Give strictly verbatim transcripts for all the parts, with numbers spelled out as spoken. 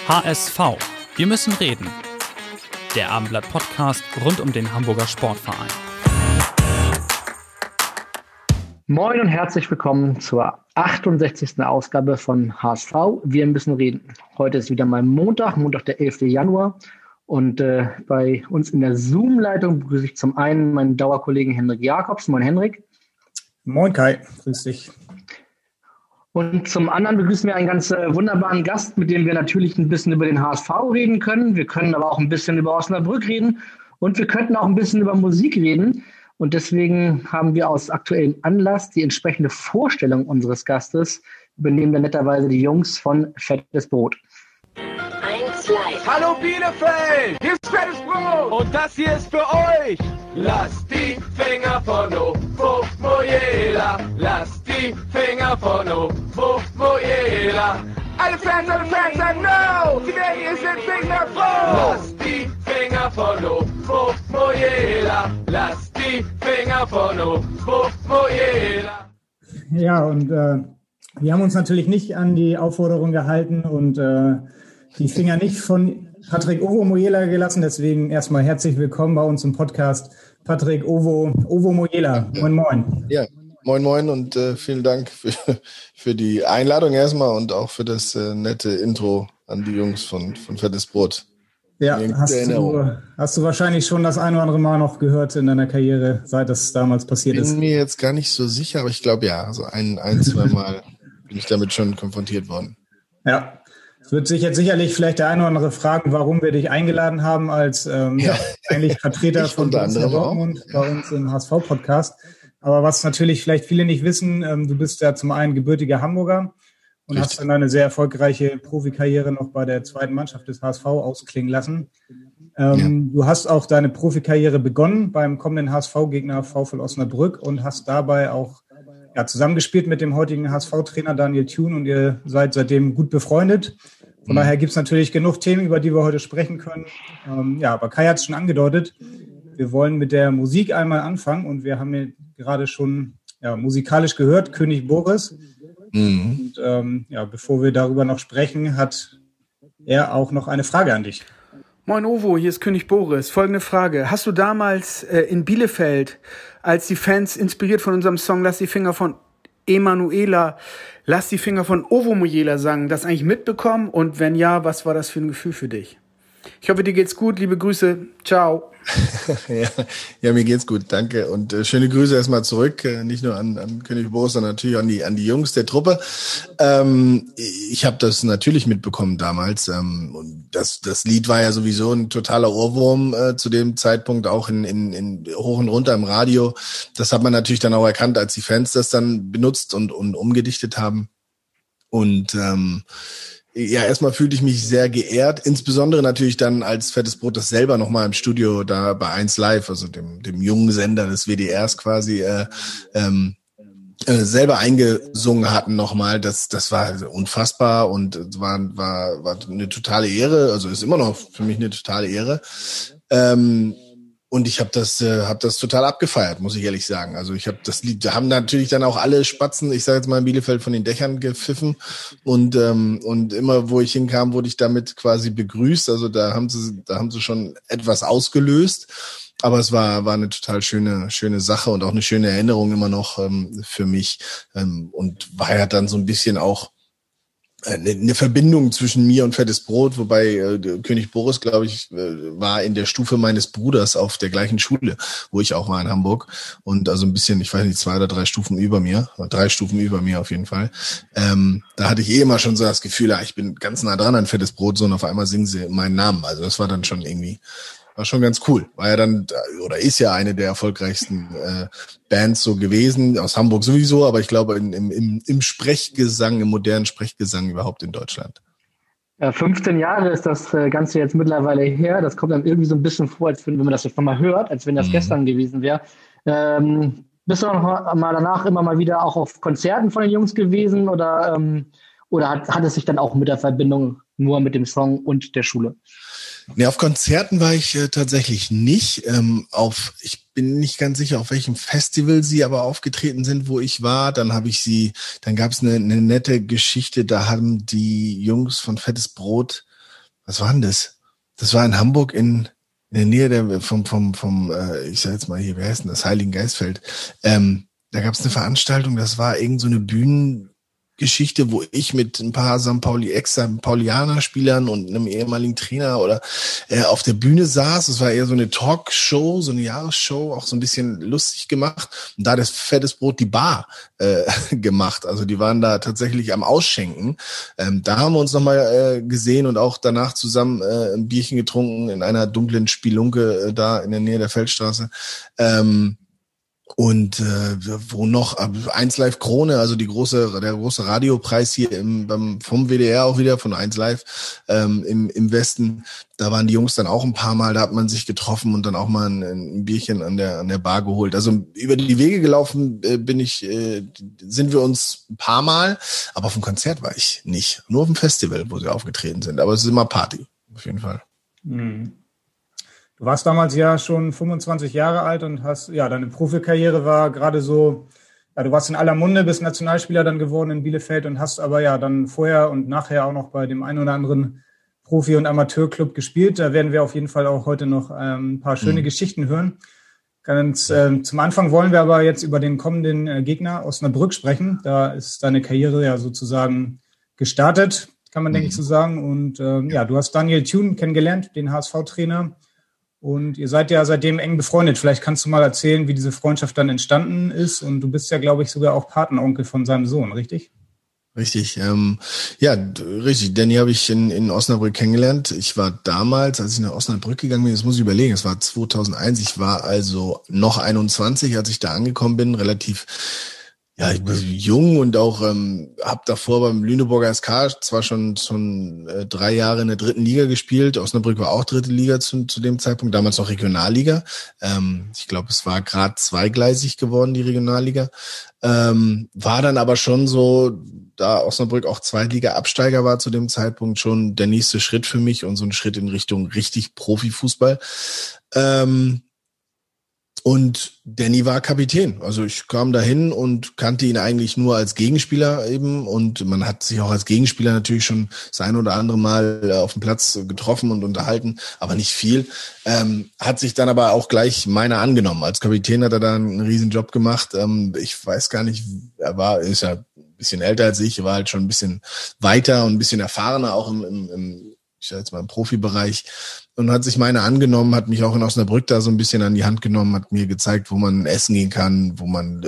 H S V. Wir müssen reden. Der Abendblatt-Podcast rund um den Hamburger Sportverein. Moin und herzlich willkommen zur achtundsechzigsten Ausgabe von H S V. Wir müssen reden. Heute ist wieder mal Montag, Montag der elften Januar. Und äh, bei uns in der Zoom-Leitung begrüße ich zum einen meinen Dauerkollegen Henrik Jakobs. Moin Henrik. Moin Kai, grüß dich. Und zum anderen begrüßen wir einen ganz äh, wunderbaren Gast, mit dem wir natürlich ein bisschen über den H S V reden können. Wir können aber auch ein bisschen über Osnabrück reden und wir könnten auch ein bisschen über Musik reden. Und deswegen haben wir aus aktuellem Anlass die entsprechende Vorstellung unseres Gastes. Übernehmen wir netterweise die Jungs von Fettes Brot. eins live. Hallo Bielefeld, hier ist Fettes Brot und das hier ist für euch. Lasst die Finger von Ovo Mojela, lasst die Finger von Ovo Mojela. Alle Fans, alle Fans sagen no, die werden hier sind nicht mehr froh. Lasst die Finger von Ovo Mojela, lasst die Finger von Ovo Mojela. Ja, und äh, wir haben uns natürlich nicht an die Aufforderung gehalten und äh, die Finger nicht von Patrick Ovo Mojela gelassen. Deswegen erstmal herzlich willkommen bei uns im Podcast, Patrick Ovo, Ovo Mojela. Moin, moin. Ja, moin, moin und äh, vielen Dank für, für die Einladung erstmal und auch für das äh, nette Intro an die Jungs von, von Fettes Brot. Ja, hast du, hast du wahrscheinlich schon das ein oder andere Mal noch gehört in deiner Karriere, seit das damals passiert ist. ist. Ich bin mir jetzt gar nicht so sicher, aber ich glaube ja, so ein, ein zwei Mal bin ich damit schon konfrontiert worden. Ja. Es wird sich jetzt sicherlich vielleicht der eine oder andere fragen, warum wir dich eingeladen haben als ähm, ja. eigentlich Vertreter von Borussia Dortmund ja. bei uns im H S V-Podcast. Aber was natürlich vielleicht viele nicht wissen, ähm, du bist ja zum einen gebürtiger Hamburger und Richtig. hast dann eine sehr erfolgreiche Profikarriere noch bei der zweiten Mannschaft des H S V ausklingen lassen. Ähm, ja. Du hast auch deine Profikarriere begonnen beim kommenden H S V-Gegner VfL Osnabrück und hast dabei auch ja, zusammengespielt mit dem heutigen H S V-Trainer Daniel Thune und ihr seid seitdem gut befreundet. Von mhm. daher gibt es natürlich genug Themen, über die wir heute sprechen können. Ähm, ja, aber Kai hat es schon angedeutet. Wir wollen mit der Musik einmal anfangen und wir haben ja gerade schon ja, musikalisch gehört, König Boris. Mhm. Und ähm, ja, bevor wir darüber noch sprechen, hat er auch noch eine Frage an dich. Moin Ovo, hier ist König Boris. Folgende Frage. Hast du damals äh, in Bielefeld, als die Fans inspiriert von unserem Song Lass die Finger von Emanuela, Lass die Finger von Ovo Mojela sagen, das eigentlich mitbekommen? Und wenn ja, was war das für ein Gefühl für dich? Ich hoffe, dir geht's gut. Liebe Grüße. Ciao. ja, ja, mir geht's gut. Danke. Und äh, schöne Grüße erstmal zurück. Äh, nicht nur an, an König Boris, sondern natürlich an die, an die Jungs der Truppe. Ähm, ich habe das natürlich mitbekommen damals. Ähm, und das, das Lied war ja sowieso ein totaler Ohrwurm äh, zu dem Zeitpunkt, auch in, in, in hoch und runter im Radio. Das hat man natürlich dann auch erkannt, als die Fans das dann benutzt und, und umgedichtet haben. Und ähm, ja, erstmal fühlte ich mich sehr geehrt, insbesondere natürlich dann, als Fettes Brot das selber nochmal im Studio da bei eins Live, also dem, dem jungen Sender des W D Rs quasi, äh, ähm, äh, selber eingesungen hatten nochmal. Das, das war unfassbar und war, war, war eine totale Ehre, also ist immer noch für mich eine totale Ehre. Ähm, Und ich habe das, äh, habe das total abgefeiert, muss ich ehrlich sagen. Also ich habe das Lied, da haben natürlich dann auch alle Spatzen, ich sage jetzt mal in Bielefeld, von den Dächern gepfiffen und ähm, und immer, wo ich hinkam, wurde ich damit quasi begrüßt. Also da haben sie, da haben sie schon etwas ausgelöst. Aber es war war eine total schöne schöne Sache und auch eine schöne Erinnerung immer noch ähm, für mich ähm, und war ja dann so ein bisschen auch eine, eine Verbindung zwischen mir und Fettes Brot, wobei äh, König Boris, glaube ich, äh, war in der Stufe meines Bruders auf der gleichen Schule, wo ich auch war in Hamburg und also ein bisschen, ich weiß nicht, zwei oder drei Stufen über mir, drei Stufen über mir auf jeden Fall. Ähm, da hatte ich eh immer schon so das Gefühl, ja, ich bin ganz nah dran an Fettes Brot, so und auf einmal singen sie meinen Namen. Also das war dann schon irgendwie, war schon ganz cool. War ja dann, oder ist ja eine der erfolgreichsten äh, Bands so gewesen, aus Hamburg sowieso, aber ich glaube in, im, im, im Sprechgesang, im modernen Sprechgesang überhaupt in Deutschland. Ja, fünfzehn Jahre ist das Ganze jetzt mittlerweile her. Das kommt dann irgendwie so ein bisschen vor, als wenn, wenn man das jetzt nochmal hört, als wenn das mhm. gestern gewesen wäre. Ähm, bist du noch mal danach immer mal wieder auch auf Konzerten von den Jungs gewesen oder, ähm, oder hat, hat es sich dann auch mit der Verbindung nur mit dem Song und der Schule? Nee, auf Konzerten war ich äh, tatsächlich nicht. Ähm, auf, ich bin nicht ganz sicher, auf welchem Festival sie aber aufgetreten sind, wo ich war. Dann habe ich sie, dann gab es eine, eine nette Geschichte, da haben die Jungs von Fettes Brot was war denn das? Das war in Hamburg in, in der Nähe der, vom, vom, vom, äh, ich sag jetzt mal hier, wer heißt denn das? Heiligen Geistfeld. Ähm, da gab es eine Veranstaltung, das war irgend so eine Bühnen, Geschichte, wo ich mit ein paar Sankt Pauli, Ex-Sankt Paulianer-Spielern und einem ehemaligen Trainer oder äh, auf der Bühne saß. Es war eher so eine Talkshow, so eine Jahresshow, auch so ein bisschen lustig gemacht. Und da hat das Fettes Brot die Bar äh, gemacht. Also die waren da tatsächlich am Ausschenken. Ähm, da haben wir uns nochmal äh, gesehen und auch danach zusammen äh, ein Bierchen getrunken in einer dunklen Spielunke äh, da in der Nähe der Feldstraße. Ähm, Und äh, wo noch eins Live Krone, also die große, der große Radiopreis hier im, beim, vom W D R auch wieder, von eins Live ähm, im, im Westen, da waren die Jungs dann auch ein paar Mal, da hat man sich getroffen und dann auch mal ein, ein Bierchen an der an der Bar geholt. Also über die Wege gelaufen äh, bin ich, äh, sind wir uns ein paar Mal, aber auf dem Konzert war ich nicht. Nur auf dem Festival, wo sie aufgetreten sind. Aber es ist immer Party, auf jeden Fall. Mhm. Du warst damals ja schon fünfundzwanzig Jahre alt und hast, ja, deine Profikarriere war gerade so, ja, du warst in aller Munde, bist Nationalspieler dann geworden in Bielefeld und hast aber ja dann vorher und nachher auch noch bei dem einen oder anderen Profi- und Amateurclub gespielt. Da werden wir auf jeden Fall auch heute noch ähm, ein paar schöne mhm. Geschichten hören. Ganz äh, zum Anfang wollen wir aber jetzt über den kommenden äh, Gegner Osnabrück sprechen. Da ist deine Karriere ja sozusagen gestartet, kann man, mhm. denke ich, so sagen. Und äh, ja, du hast Daniel Thune kennengelernt, den H S V-Trainer. Und ihr seid ja seitdem eng befreundet. Vielleicht kannst du mal erzählen, wie diese Freundschaft dann entstanden ist. Und du bist ja, glaube ich, sogar auch Patenonkel von seinem Sohn, richtig? Richtig, ähm, ja, richtig. Danny habe ich in, in Osnabrück kennengelernt. Ich war damals, als ich nach Osnabrück gegangen bin, das muss ich überlegen, es war zweitausendeins, ich war also noch einundzwanzig, als ich da angekommen bin, relativ ja, ich bin jung und auch ähm, habe davor beim Lüneburger S K zwar schon schon äh, drei Jahre in der dritten Liga gespielt. Osnabrück war auch dritte Liga zu, zu dem Zeitpunkt, damals noch Regionalliga. Ähm, ich glaube, es war gerade zweigleisig geworden, die Regionalliga. Ähm, war dann aber schon so, da Osnabrück auch Zweitliga-Absteiger war zu dem Zeitpunkt, schon der nächste Schritt für mich und so ein Schritt in Richtung richtig Profifußball. Ähm, Und Danny war Kapitän. Also ich kam dahin und kannte ihn eigentlich nur als Gegenspieler eben. Und man hat sich auch als Gegenspieler natürlich schon das ein oder andere Mal auf dem Platz getroffen und unterhalten, aber nicht viel. Ähm, hat sich dann aber auch gleich meiner angenommen. Als Kapitän hat er da einen riesen Job gemacht. Ähm, ich weiß gar nicht, er war, ist ja ein bisschen älter als ich, war halt schon ein bisschen weiter und ein bisschen erfahrener auch im, im, im ich sag jetzt mal im Profibereich. Und hat sich meine angenommen, hat mich auch in Osnabrück da so ein bisschen an die Hand genommen, hat mir gezeigt, wo man essen gehen kann, wo man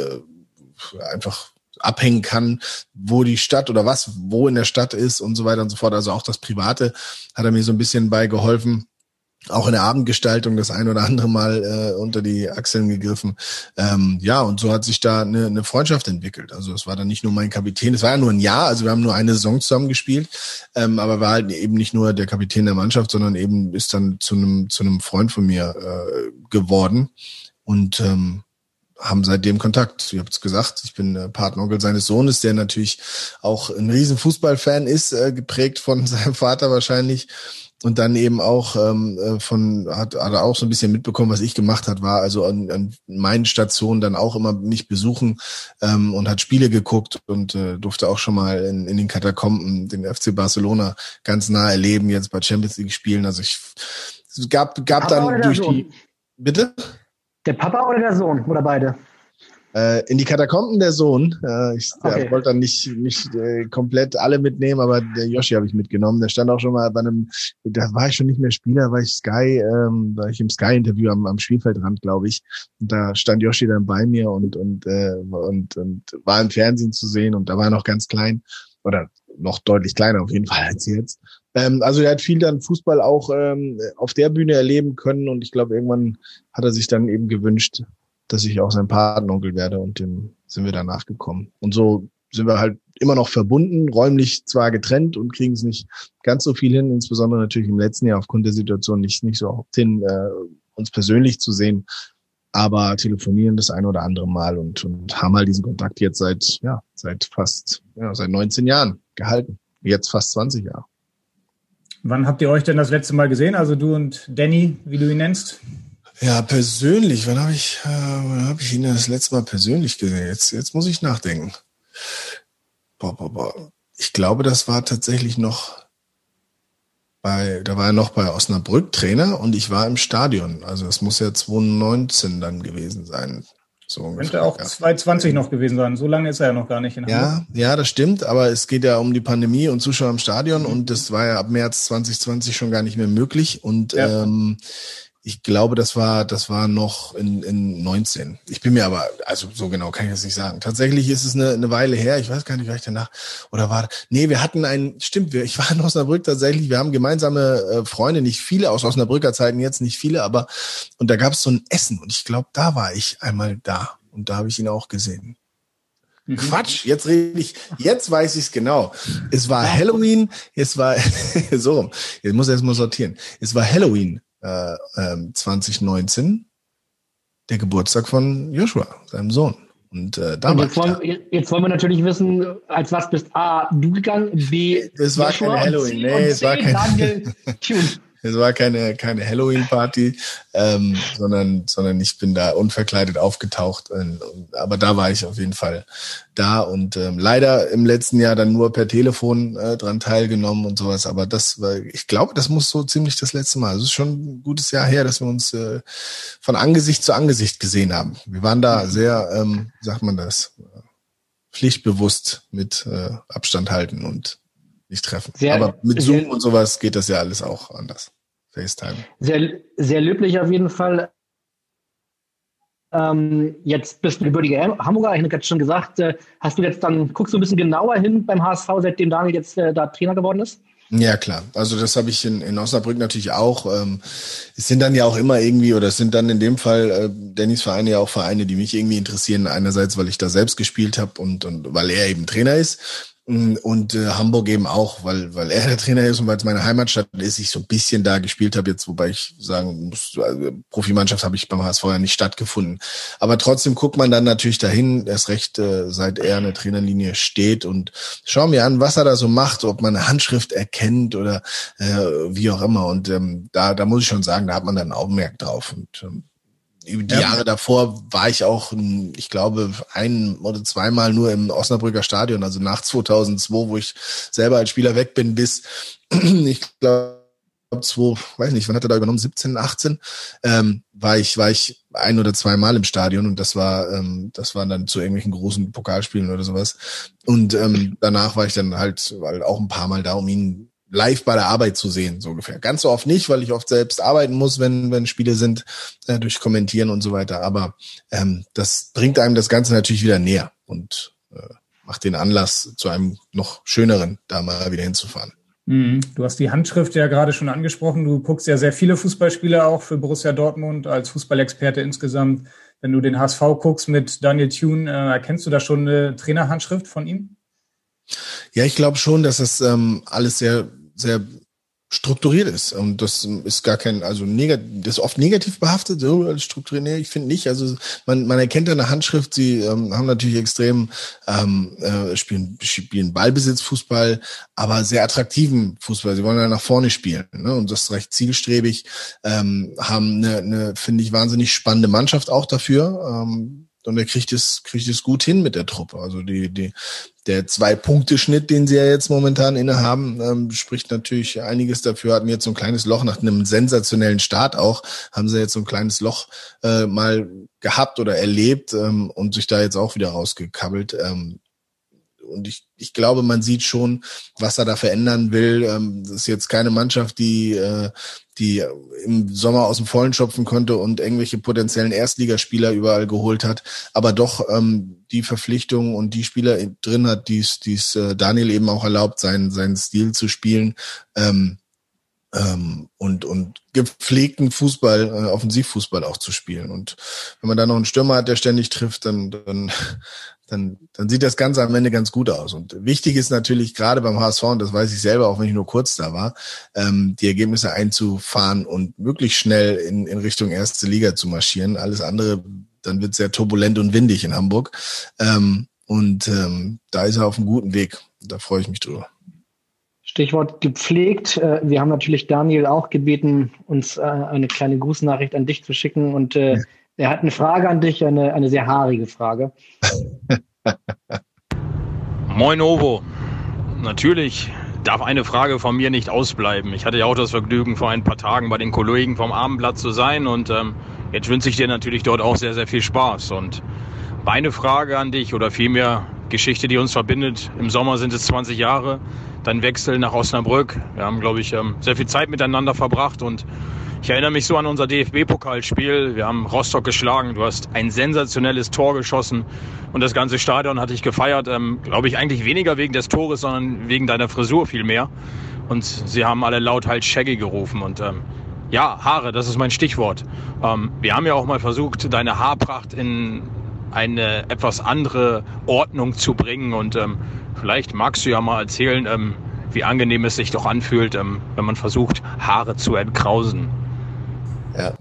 äh, einfach abhängen kann, wo die Stadt oder was, wo in der Stadt ist und so weiter und so fort. Also auch das Private hat er mir so ein bisschen bei geholfen. Auch in der Abendgestaltung das ein oder andere Mal äh, unter die Achseln gegriffen. Ähm, ja, und so hat sich da eine, eine Freundschaft entwickelt. Also es war dann nicht nur mein Kapitän, es war ja nur ein Jahr, also wir haben nur eine Saison zusammen gespielt, ähm, aber war halt eben nicht nur der Kapitän der Mannschaft, sondern eben ist dann zu einem zu einem Freund von mir äh, geworden und ähm, haben seitdem Kontakt. Ich habe es gesagt, ich bin äh, Patenonkel seines Sohnes, der natürlich auch ein riesen Fußballfan ist, äh, geprägt von seinem Vater wahrscheinlich. Und dann eben auch ähm, von hat, hat er auch so ein bisschen mitbekommen, was ich gemacht hat, war also an, an meinen Stationen dann auch immer mich besuchen ähm, und hat Spiele geguckt und äh, durfte auch schon mal in, in den Katakomben den F C Barcelona ganz nah erleben, jetzt bei Champions League spielen. Also ich es gab gab dann durch die bitte der Papa oder der Sohn oder beide? Äh, in die Katakomben der Sohn. Äh, ich okay. wollte dann nicht nicht äh, komplett alle mitnehmen, aber der Yoshi habe ich mitgenommen. Der stand auch schon mal bei einem, da war ich schon nicht mehr Spieler, war ich Sky, ähm, war ich im Sky-Interview am, am Spielfeldrand, glaube ich. Und da stand Yoshi dann bei mir und und, äh, und und war im Fernsehen zu sehen und da war er noch ganz klein oder noch deutlich kleiner auf jeden Fall als jetzt. Ähm, also er hat viel dann Fußball auch ähm, auf der Bühne erleben können und ich glaube, irgendwann hat er sich dann eben gewünscht, dass ich auch sein Patenonkel werde und dem sind wir danach gekommen. Und so sind wir halt immer noch verbunden, räumlich zwar getrennt und kriegen es nicht ganz so viel hin, insbesondere natürlich im letzten Jahr aufgrund der Situation nicht nicht so oft hin, äh, uns persönlich zu sehen, aber telefonieren das ein oder andere Mal und, und haben halt diesen Kontakt jetzt seit ja seit fast ja seit neunzehn Jahren gehalten, jetzt fast zwanzig Jahre. Wann habt ihr euch denn das letzte Mal gesehen? Also du und Danny, wie du ihn nennst? Ja, persönlich. Wann habe ich, äh, wann habe ich ihn das letzte Mal persönlich gesehen? Jetzt, jetzt muss ich nachdenken. Boah, boah, boah. Ich glaube, das war tatsächlich noch bei, da war er noch bei Osnabrück Trainer und ich war im Stadion. Also es muss ja zwanzig neunzehn dann gewesen sein. So ungefähr. Könnte auch ja. zwanzig zwanzig noch gewesen sein. So lange ist er ja noch gar nicht in Hamburg. Ja, ja, das stimmt. Aber es geht ja um die Pandemie und Zuschauer im Stadion mhm. und das war ja ab März zwanzig zwanzig schon gar nicht mehr möglich. Und ja. ähm, ich glaube, das war, das war noch in, in neunzehn. Ich bin mir aber, also so genau kann ich das nicht sagen. Tatsächlich ist es eine, eine Weile her. Ich weiß gar nicht, war ich danach, oder war, nee, wir hatten einen, stimmt, wir, ich war in Osnabrück tatsächlich. Wir haben gemeinsame äh, Freunde, nicht viele aus Osnabrücker Zeiten, jetzt nicht viele, aber, und da gab es so ein Essen und ich glaube, da war ich einmal da und da habe ich ihn auch gesehen. Mhm. Quatsch, jetzt rede ich, jetzt weiß ich es genau. Es war Halloween, es war, so rum, jetzt muss ich erst mal sortieren. Es war Halloween. Äh, ähm, zwanzig neunzehn, der Geburtstag von Joshua, seinem Sohn. Und, äh, da Und jetzt, wollen, da. jetzt wollen wir natürlich wissen, als was bist A, du gegangen, B, es war Joshua keine Halloween, nee, und es C, war kein Daniel Thune. Es war keine, keine Halloween-Party, ähm, sondern, sondern ich bin da unverkleidet aufgetaucht. Und, aber da war ich auf jeden Fall da und ähm, leider im letzten Jahr dann nur per Telefon äh, dran teilgenommen und sowas. Aber das war, ich glaube, das muss so ziemlich das letzte Mal. Es ist schon ein gutes Jahr her, dass wir uns äh, von Angesicht zu Angesicht gesehen haben. Wir waren da sehr, ähm, wie sagt man das, pflichtbewusst mit äh, Abstand halten und nicht treffen. Sehr, aber mit Zoom sehr, und sowas geht das ja alles auch anders. FaceTime. Sehr, sehr löblich auf jeden Fall. Ähm, jetzt bist du gebürtiger Hamburger, ich habe gerade schon gesagt, äh, hast du jetzt dann, guckst du ein bisschen genauer hin beim H S V, seitdem Daniel jetzt äh, da Trainer geworden ist? Ja, klar. Also das habe ich in, in Osnabrück natürlich auch. Ähm, es sind dann ja auch immer irgendwie, oder es sind dann in dem Fall äh, Dannys Vereine ja auch Vereine, die mich irgendwie interessieren. Einerseits, weil ich da selbst gespielt habe und, und weil er eben Trainer ist. Und äh, Hamburg eben auch, weil weil er der Trainer ist und weil es meine Heimatstadt ist, ich so ein bisschen da gespielt habe jetzt, wobei ich sagen muss, also Profimannschaft habe ich beim H S V ja nicht stattgefunden. Aber trotzdem guckt man dann natürlich dahin, erst recht, äh, seit er in der Trainerlinie steht und schau mir an, was er da so macht, ob man eine Handschrift erkennt oder äh, wie auch immer. Und ähm, da da muss ich schon sagen, da hat man dann ein Augenmerk drauf. Und ähm, über die ja. Jahre davor war ich auch, ich glaube, ein oder zweimal nur im Osnabrücker Stadion, also nach zweitausendzwei, wo ich selber als Spieler weg bin, bis, ich glaube, zwei, weiß nicht, wann hat er da übernommen, siebzehn, achtzehn, ähm, war ich, war ich ein oder zweimal im Stadion und das war, ähm, das waren dann zu irgendwelchen großen Pokalspielen oder sowas. Und ähm, danach war ich dann halt, halt auch ein paar Mal da, um ihn live bei der Arbeit zu sehen, so ungefähr. Ganz so oft nicht, weil ich oft selbst arbeiten muss, wenn wenn Spiele sind, äh, durch Kommentieren und so weiter. Aber ähm, das bringt einem das Ganze natürlich wieder näher und äh, macht den Anlass zu einem noch schöneren, da mal wieder hinzufahren. Mhm. Du hast die Handschrift ja gerade schon angesprochen. Du guckst ja sehr viele Fußballspiele auch für Borussia Dortmund als Fußballexperte insgesamt. Wenn du den H S V guckst mit Daniel Thune, äh, erkennst du da schon eine Trainerhandschrift von ihm? Ja, ich glaube schon, dass das ähm, alles sehr sehr strukturiert ist und das ist gar kein, also negativ, das ist oft negativ behaftet, so strukturiert, nee, ich finde nicht, also man man erkennt an der Handschrift, sie ähm, haben natürlich extrem ähm, äh, spielen spielen Ballbesitzfußball, aber sehr attraktiven Fußball, sie wollen ja nach vorne spielen, ne, und das ist recht zielstrebig, ähm, haben eine, eine finde ich wahnsinnig spannende Mannschaft auch dafür, ähm, und er kriegt es, kriegt es gut hin mit der Truppe. Also die, die, der Zwei-Punkte-Schnitt, den sie ja jetzt momentan innehaben, ähm, spricht natürlich einiges dafür. Hatten jetzt so ein kleines Loch nach einem sensationellen Start auch, haben sie jetzt so ein kleines Loch äh, mal gehabt oder erlebt ähm, und sich da jetzt auch wieder rausgekabbelt. Ähm, Und ich, ich glaube, man sieht schon, was er da verändern will. Das ist jetzt keine Mannschaft, die, die im Sommer aus dem Vollen schöpfen konnte und irgendwelche potenziellen Erstligaspieler überall geholt hat, aber doch die Verpflichtungen und die Spieler drin hat, die es Daniel eben auch erlaubt, seinen, seinen Stil zu spielen. Ähm, und und gepflegten Fußball, äh, Offensivfußball auch zu spielen. Und wenn man da noch einen Stürmer hat, der ständig trifft, dann dann dann dann sieht das Ganze am Ende ganz gut aus. Und wichtig ist natürlich gerade beim H S V, und das weiß ich selber, auch wenn ich nur kurz da war, ähm, die Ergebnisse einzufahren und möglichst schnell in in Richtung erste Liga zu marschieren. Alles andere, dann wird sehr turbulent und windig in Hamburg. Ähm, und ähm, da ist er auf einem guten Weg. Da freue ich mich drüber. Stichwort gepflegt. Wir haben natürlich Daniel auch gebeten, uns eine kleine Grußnachricht an dich zu schicken. Und äh, ja. er hat eine Frage an dich, eine, eine sehr haarige Frage. Moin Ovo. Natürlich darf eine Frage von mir nicht ausbleiben. Ich hatte ja auch das Vergnügen, vor ein paar Tagen bei den Kollegen vom Abendblatt zu sein und ähm, jetzt wünsche ich dir natürlich dort auch sehr, sehr viel Spaß. Und meine Frage an dich oder vielmehr Geschichte, die uns verbindet, im Sommer sind es zwanzig Jahre, dein Wechsel nach Osnabrück. Wir haben, glaube ich, ähm, sehr viel Zeit miteinander verbracht und ich erinnere mich so an unser D F B-Pokalspiel. Wir haben Rostock geschlagen. Du hast ein sensationelles Tor geschossen und das ganze Stadion hat dich gefeiert. Ähm, glaube ich eigentlich weniger wegen des Tores, sondern wegen deiner Frisur viel mehr. Und sie haben alle laut halt Shaggy gerufen. Und ähm, ja, Haare, das ist mein Stichwort. Ähm, wir haben ja auch mal versucht, deine Haarpracht in eine etwas andere Ordnung zu bringen. Und ähm, vielleicht magst du ja mal erzählen, ähm, wie angenehm es sich doch anfühlt, ähm, wenn man versucht, Haare zu entkrausen. Ja.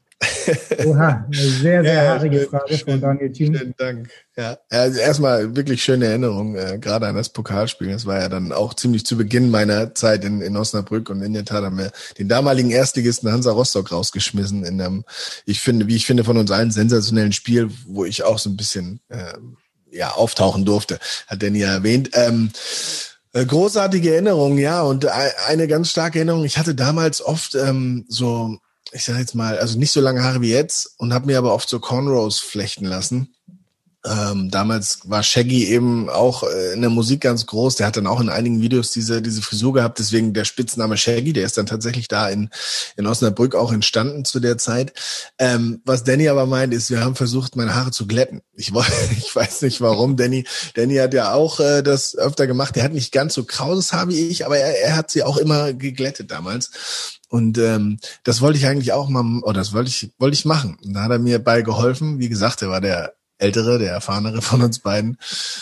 Oha, eine sehr, sehr ja, haarige schön, Frage schön, von Daniel Thiem. Vielen Dank. Ja, also erstmal wirklich schöne Erinnerung, äh, gerade an das Pokalspiel. Das war ja dann auch ziemlich zu Beginn meiner Zeit in, in Osnabrück und in der Tat haben wir den damaligen Erstligisten Hansa Rostock rausgeschmissen in einem, ich finde, wie ich finde, von uns allen sensationellen Spiel, wo ich auch so ein bisschen äh, ja auftauchen durfte, hat Danny ja erwähnt. Ähm, Großartige Erinnerung, ja, und eine ganz starke Erinnerung. Ich hatte damals oft ähm, so, ich sag jetzt mal, also nicht so lange Haare wie jetzt und habe mir aber oft so Cornrows flechten lassen. Ähm, damals war Shaggy eben auch äh, in der Musik ganz groß. Der hat dann auch in einigen Videos diese diese Frisur gehabt, deswegen der Spitzname Shaggy. Der ist dann tatsächlich da in in Osnabrück auch entstanden zu der Zeit. Ähm, was Danny aber meint, ist, wir haben versucht, meine Haare zu glätten. Ich, ich weiß nicht warum. Danny Danny hat ja auch äh, das öfter gemacht. Der hat nicht ganz so krauses Haar wie ich, aber er, er hat sie auch immer geglättet damals. Und ähm, das wollte ich eigentlich auch mal, oder das wollte ich wollte ich machen. Und da hat er mir bei geholfen. Wie gesagt, er war der Ältere, der Erfahrenere von uns beiden.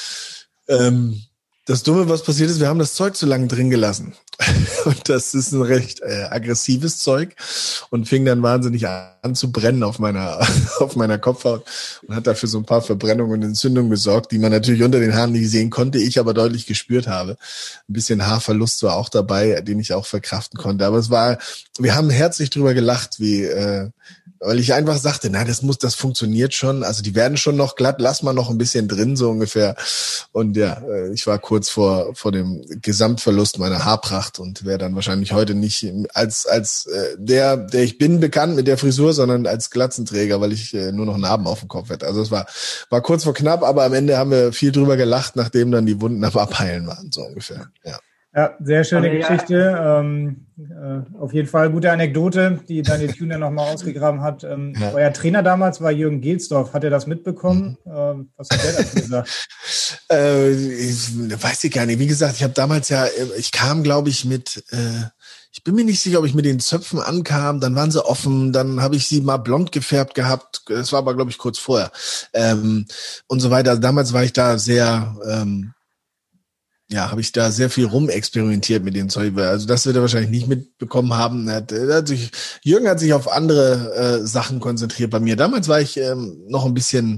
Ähm, das Dumme, was passiert ist, wir haben das Zeug zu lange drin gelassen. Und das ist ein recht äh, aggressives Zeug und fing dann wahnsinnig an zu brennen auf meiner auf meiner Kopfhaut und hat dafür so ein paar Verbrennungen und Entzündungen gesorgt, die man natürlich unter den Haaren nicht sehen konnte, ich aber deutlich gespürt habe. Ein bisschen Haarverlust war auch dabei, den ich auch verkraften konnte. Aber es war, wir haben herzlich drüber gelacht, wie äh, weil ich einfach sagte, na, das muss, das funktioniert schon. Also die werden schon noch glatt, lass mal noch ein bisschen drin, so ungefähr. Und ja, ich war kurz vor vor dem Gesamtverlust meiner Haarpracht und wäre dann wahrscheinlich heute nicht als als äh, der, der ich bin, bekannt mit der Frisur, sondern als Glatzenträger, weil ich äh, nur noch Narben auf dem Kopf hätte. Also es war war kurz vor knapp, aber am Ende haben wir viel drüber gelacht, nachdem dann die Wunden am Abheilen waren, so ungefähr. Ja. Ja, sehr schöne Aber Geschichte. Ja. Ähm, äh, auf jeden Fall gute Anekdote, die Daniel Thiem ja nochmal ausgegraben hat. Ähm, ja. Euer Trainer damals war Jürgen Gelsdorf. Hat er das mitbekommen? Mhm. Ähm, was hat der dazu gesagt? äh, ich, weiß ich gar nicht. Wie gesagt, ich habe damals ja, ich kam, glaube ich, mit, äh, ich bin mir nicht sicher, ob ich mit den Zöpfen ankam. Dann waren sie offen. Dann habe ich sie mal blond gefärbt gehabt. Das war aber, glaube ich, kurz vorher. Ähm, und so weiter. Damals war ich da sehr... Ähm, ja, habe ich da sehr viel rumexperimentiert mit dem Zeug. Also das wird er wahrscheinlich nicht mitbekommen haben. Er hat, er hat sich, Jürgen hat sich auf andere äh, Sachen konzentriert bei mir. Damals war ich ähm, noch ein bisschen,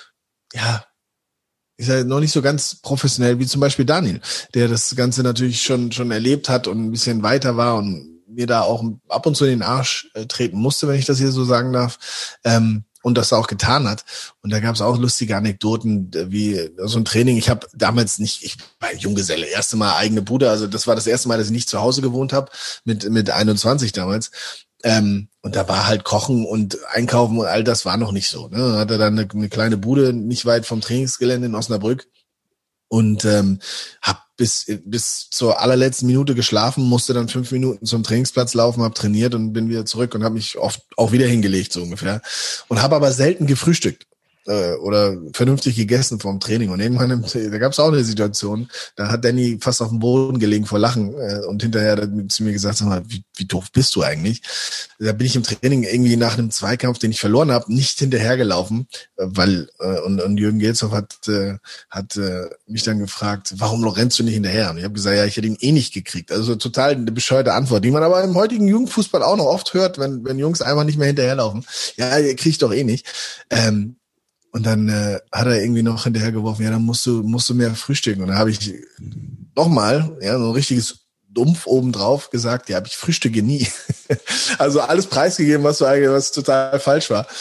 ja, ich sage noch nicht so ganz professionell wie zum Beispiel Daniel, der das Ganze natürlich schon schon erlebt hat und ein bisschen weiter war und mir da auch ab und zu in den Arsch äh, treten musste, wenn ich das hier so sagen darf. Ähm, und das auch getan hat. Und da gab es auch lustige Anekdoten, wie so ein Training. Ich habe damals nicht, ich war Junggeselle, erste Mal eigene Bude. Also das war das erste Mal, dass ich nicht zu Hause gewohnt habe, mit mit einundzwanzig damals. Ähm, und da war halt Kochen und Einkaufen und all das war noch nicht so. Ne? Dann hatte dann eine, eine kleine Bude nicht weit vom Trainingsgelände in Osnabrück. Und ähm, hab bis bis zur allerletzten Minute geschlafen, musste dann fünf Minuten zum Trainingsplatz laufen, hab trainiert und bin wieder zurück und habe mich oft auch wieder hingelegt, so ungefähr. Und habe aber selten gefrühstückt äh, oder vernünftig gegessen vorm Training. Und irgendwann, da gab es auch eine Situation, da hat Danny fast auf dem Boden gelegen vor Lachen äh, und hinterher hat er zu mir gesagt, sag mal, wie, wie doof bist du eigentlich? Da bin ich im Training irgendwie nach einem Zweikampf, den ich verloren habe, nicht hinterhergelaufen, äh, weil äh, und, und Jürgen Gelsdorf hat äh, hat äh, mich dann gefragt, warum rennst du nicht hinterher? Und ich habe gesagt, ja, ich hätte ihn eh nicht gekriegt. Also total eine bescheuerte Antwort, die man aber im heutigen Jugendfußball auch noch oft hört, wenn wenn Jungs einfach nicht mehr hinterherlaufen. Ja, krieg ich doch eh nicht. Ähm, Und dann äh, hat er irgendwie noch hinterhergeworfen, ja, dann musst du musst du mehr frühstücken. Und dann habe ich nochmal, ja, so ein richtiges Dumpf obendrauf gesagt, ja, ich frühstücke nie. Also alles preisgegeben, was so eigentlich, was total falsch war.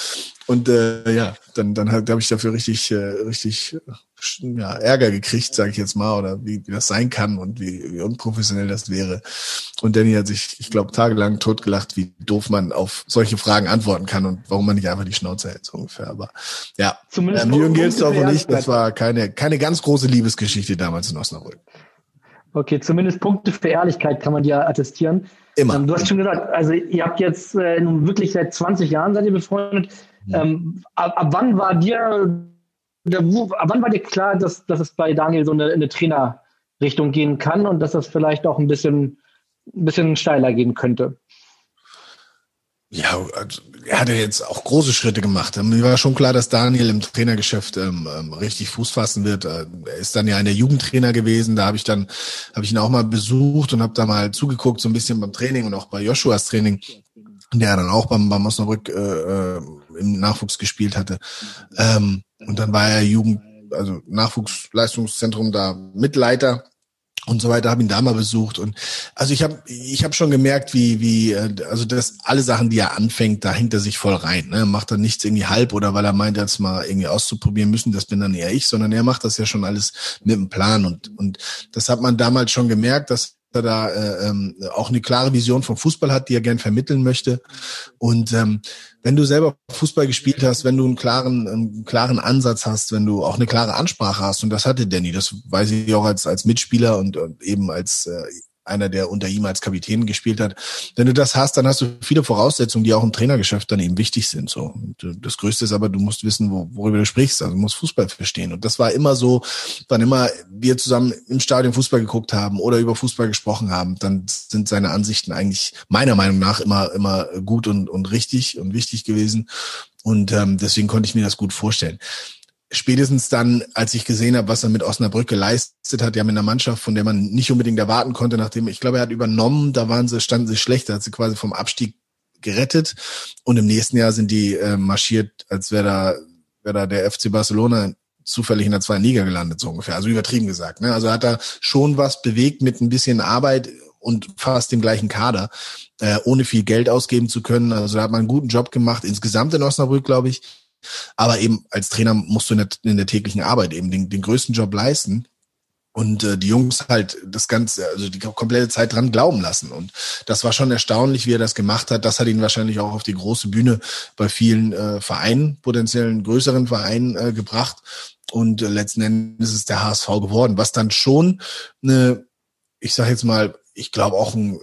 Und äh, ja, dann dann habe hab ich dafür richtig, äh, richtig ja, Ärger gekriegt, sage ich jetzt mal, oder wie, wie das sein kann und wie, wie unprofessionell das wäre. Und Danny hat sich, ich glaube, tagelang totgelacht, wie doof man auf solche Fragen antworten kann und warum man nicht einfach die Schnauze hält, so ungefähr. Aber ja, Zumindest ähm, Jürgen Gilsdorf und ich, das war keine keine ganz große Liebesgeschichte damals in Osnabrück. Okay, zumindest Punkte für Ehrlichkeit kann man dir attestieren. Immer. Ähm, du hast schon gesagt, also ihr habt jetzt äh, nun wirklich seit zwanzig Jahren seid ihr befreundet. Mhm. Ähm, ab, ab wann war dir, der, wo, ab wann war dir klar, dass, dass es bei Daniel so eine, eine Trainerrichtung gehen kann und dass das vielleicht auch ein bisschen, ein bisschen steiler gehen könnte? Ja, also er hatte jetzt auch große Schritte gemacht. Mir war schon klar, dass Daniel im Trainergeschäft ähm, richtig Fuß fassen wird. Er ist dann ja in der Jugendtrainer gewesen. Da habe ich dann, habe ich ihn auch mal besucht und habe da mal zugeguckt, so ein bisschen beim Training und auch bei Joshuas Training, der dann auch beim, beim Osnabrück äh, im Nachwuchs gespielt hatte. Ähm, und dann war er Jugend, also Nachwuchsleistungszentrum da Mitleiter und so weiter, habe ihn da mal besucht und also ich habe ich habe schon gemerkt, wie wie also das alle Sachen, die er anfängt, da hängt er sich voll rein, ne? Macht er nichts irgendwie halb oder weil er meint, jetzt mal irgendwie auszuprobieren müssen, das bin dann eher ich, sondern er macht das ja schon alles mit einem Plan und und das hat man damals schon gemerkt, dass er da äh, ähm, auch eine klare Vision vom Fußball hat, die er gern vermitteln möchte. Und ähm, wenn du selber Fußball gespielt hast, wenn du einen klaren, einen klaren Ansatz hast, wenn du auch eine klare Ansprache hast, und das hatte Danny, das weiß ich auch als als Mitspieler und, und eben als äh, einer, der unter ihm als Kapitän gespielt hat. Wenn du das hast, dann hast du viele Voraussetzungen, die auch im Trainergeschäft dann eben wichtig sind. So. Und das Größte ist aber, du musst wissen, wo, worüber du sprichst. Also du musst Fußball verstehen. Und das war immer so, wann immer wir zusammen im Stadion Fußball geguckt haben oder über Fußball gesprochen haben, dann sind seine Ansichten eigentlich meiner Meinung nach immer immer gut und, und richtig und wichtig gewesen. Und ähm, deswegen konnte ich mir das gut vorstellen. Spätestens dann, als ich gesehen habe, was er mit Osnabrück geleistet hat, ja mit einer Mannschaft, von der man nicht unbedingt erwarten konnte, nachdem, ich glaube, er hat übernommen, da waren sie, standen sie schlecht, da hat sie quasi vom Abstieg gerettet und im nächsten Jahr sind die äh, marschiert, als wäre da, wäre da der F C Barcelona zufällig in der zweiten Liga gelandet, so ungefähr, also übertrieben gesagt, ne? Also hat er schon was bewegt mit ein bisschen Arbeit und fast dem gleichen Kader, äh, ohne viel Geld ausgeben zu können, also da hat man einen guten Job gemacht, insgesamt in Osnabrück, glaube ich. Aber eben als Trainer musst du in der, in der täglichen Arbeit eben den, den größten Job leisten und äh, die Jungs halt das Ganze, also die komplette Zeit dran glauben lassen. Und das war schon erstaunlich, wie er das gemacht hat. Das hat ihn wahrscheinlich auch auf die große Bühne bei vielen äh, Vereinen, potenziellen größeren Vereinen äh, gebracht. Und äh, letzten Endes ist es der H S V geworden, was dann schon eine, ich sag jetzt mal, ich glaube auch ein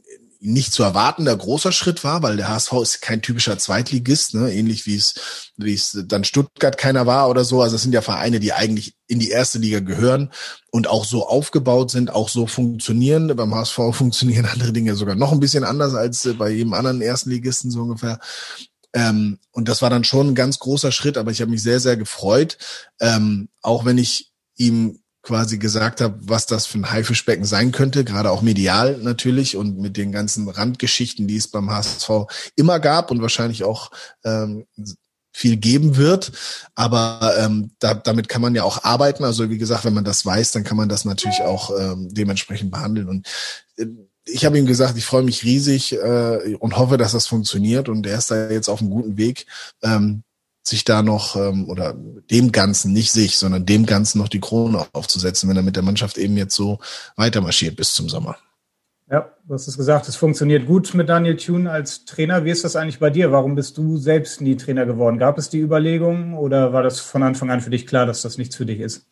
nicht zu erwartender großer Schritt war, weil der H S V ist kein typischer Zweitligist, ne? Ähnlich wie es wie es dann Stuttgart keiner war oder so. Also es sind ja Vereine, die eigentlich in die erste Liga gehören und auch so aufgebaut sind, auch so funktionieren. Beim H S V funktionieren andere Dinge sogar noch ein bisschen anders als bei jedem anderen Erstligisten so ungefähr. Ähm, und das war dann schon ein ganz großer Schritt, aber ich habe mich sehr, sehr gefreut, ähm, auch wenn ich ihm quasi gesagt habe, was das für ein Haifischbecken sein könnte, gerade auch medial natürlich und mit den ganzen Randgeschichten, die es beim H S V immer gab und wahrscheinlich auch ähm, viel geben wird. Aber ähm, da, damit kann man ja auch arbeiten. Also wie gesagt, wenn man das weiß, dann kann man das natürlich auch ähm, dementsprechend behandeln. Und äh, ich habe ihm gesagt, ich freue mich riesig äh, und hoffe, dass das funktioniert. Und er ist da jetzt auf einem guten Weg, ähm, sich da noch, ähm, oder dem Ganzen, nicht sich, sondern dem Ganzen noch die Krone aufzusetzen, wenn er mit der Mannschaft eben jetzt so weiter marschiert bis zum Sommer. Ja, du hast es gesagt, es funktioniert gut mit Daniel Thune als Trainer. Wie ist das eigentlich bei dir? Warum bist du selbst nie Trainer geworden? Gab es die Überlegungen oder war das von Anfang an für dich klar, dass das nichts für dich ist?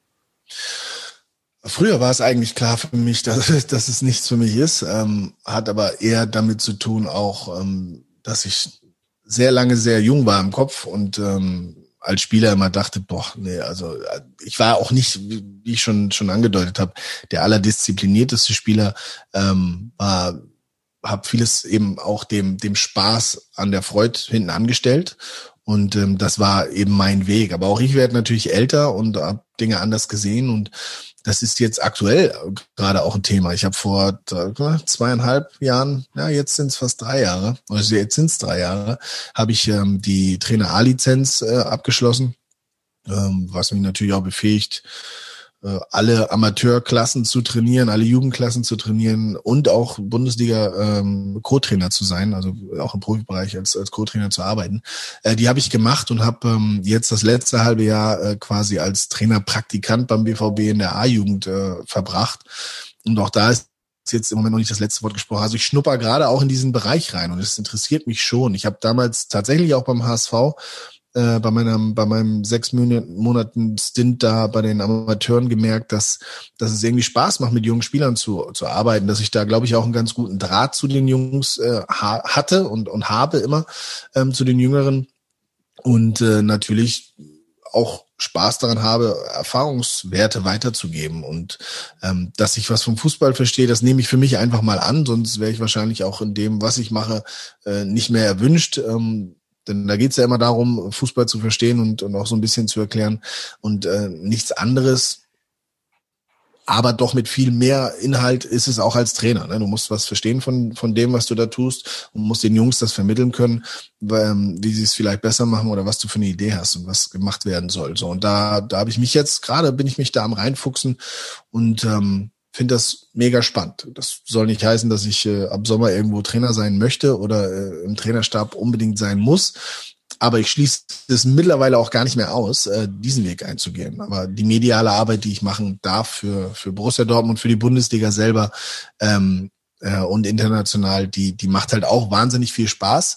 Früher war es eigentlich klar für mich, dass, dass es nichts für mich ist, ähm, hat aber eher damit zu tun auch, ähm, dass ich sehr lange sehr jung war im Kopf und ähm, als Spieler immer dachte, boah, nee, also ich war auch nicht, wie ich schon schon angedeutet habe, der allerdisziplinierteste Spieler, ähm, war, habe vieles eben auch dem dem Spaß an der Freude hinten angestellt und ähm, das war eben mein Weg. Aber auch ich werde natürlich älter und habe Dinge anders gesehen und das ist jetzt aktuell gerade auch ein Thema. Ich habe vor zweieinhalb Jahren, ja jetzt sind es fast drei Jahre, also jetzt sind es drei Jahre, habe ich ähm, die Trainer-A-Lizenz äh, abgeschlossen, ähm, was mich natürlich auch befähigt, alle Amateurklassen zu trainieren, alle Jugendklassen zu trainieren und auch Bundesliga ähm, Co-Trainer zu sein, also auch im Profibereich als als Co-Trainer zu arbeiten. Äh, die habe ich gemacht und habe ähm, jetzt das letzte halbe Jahr äh, quasi als Trainerpraktikant beim B V B in der A-Jugend äh, verbracht. Und auch da ist jetzt im Moment noch nicht das letzte Wort gesprochen. Also ich schnupper gerade auch in diesen Bereich rein und es interessiert mich schon. Ich habe damals tatsächlich auch beim H S V Äh, bei meinem bei meinem sechs Monaten Stint da bei den Amateuren gemerkt, dass dass es irgendwie Spaß macht, mit jungen Spielern zu zu arbeiten, dass ich da, glaube ich, auch einen ganz guten Draht zu den Jungs äh, ha- hatte und und habe immer ähm, zu den Jüngeren und äh, natürlich auch Spaß daran habe, Erfahrungswerte weiterzugeben und ähm, dass ich was vom Fußball verstehe, das nehme ich für mich einfach mal an, sonst wäre ich wahrscheinlich auch in dem, was ich mache, äh, nicht mehr erwünscht. Ähm, Denn da geht's ja immer darum, Fußball zu verstehen und, und auch so ein bisschen zu erklären und äh, nichts anderes. Aber doch mit viel mehr Inhalt ist es auch als Trainer. Ne? Du musst was verstehen von von dem, was du da tust und musst den Jungs das vermitteln können, ähm, wie sie es vielleicht besser machen oder was du für eine Idee hast und was gemacht werden soll. So, und da da habe ich mich jetzt gerade, bin ich mich da am reinfuchsen und ähm, finde das mega spannend. Das soll nicht heißen, dass ich äh, ab Sommer irgendwo Trainer sein möchte oder äh, im Trainerstab unbedingt sein muss. Aber ich schließe es mittlerweile auch gar nicht mehr aus, äh, diesen Weg einzugehen. Aber die mediale Arbeit, die ich machen darf für für Borussia Dortmund, für die Bundesliga selber ähm, äh, und international, die die macht halt auch wahnsinnig viel Spaß.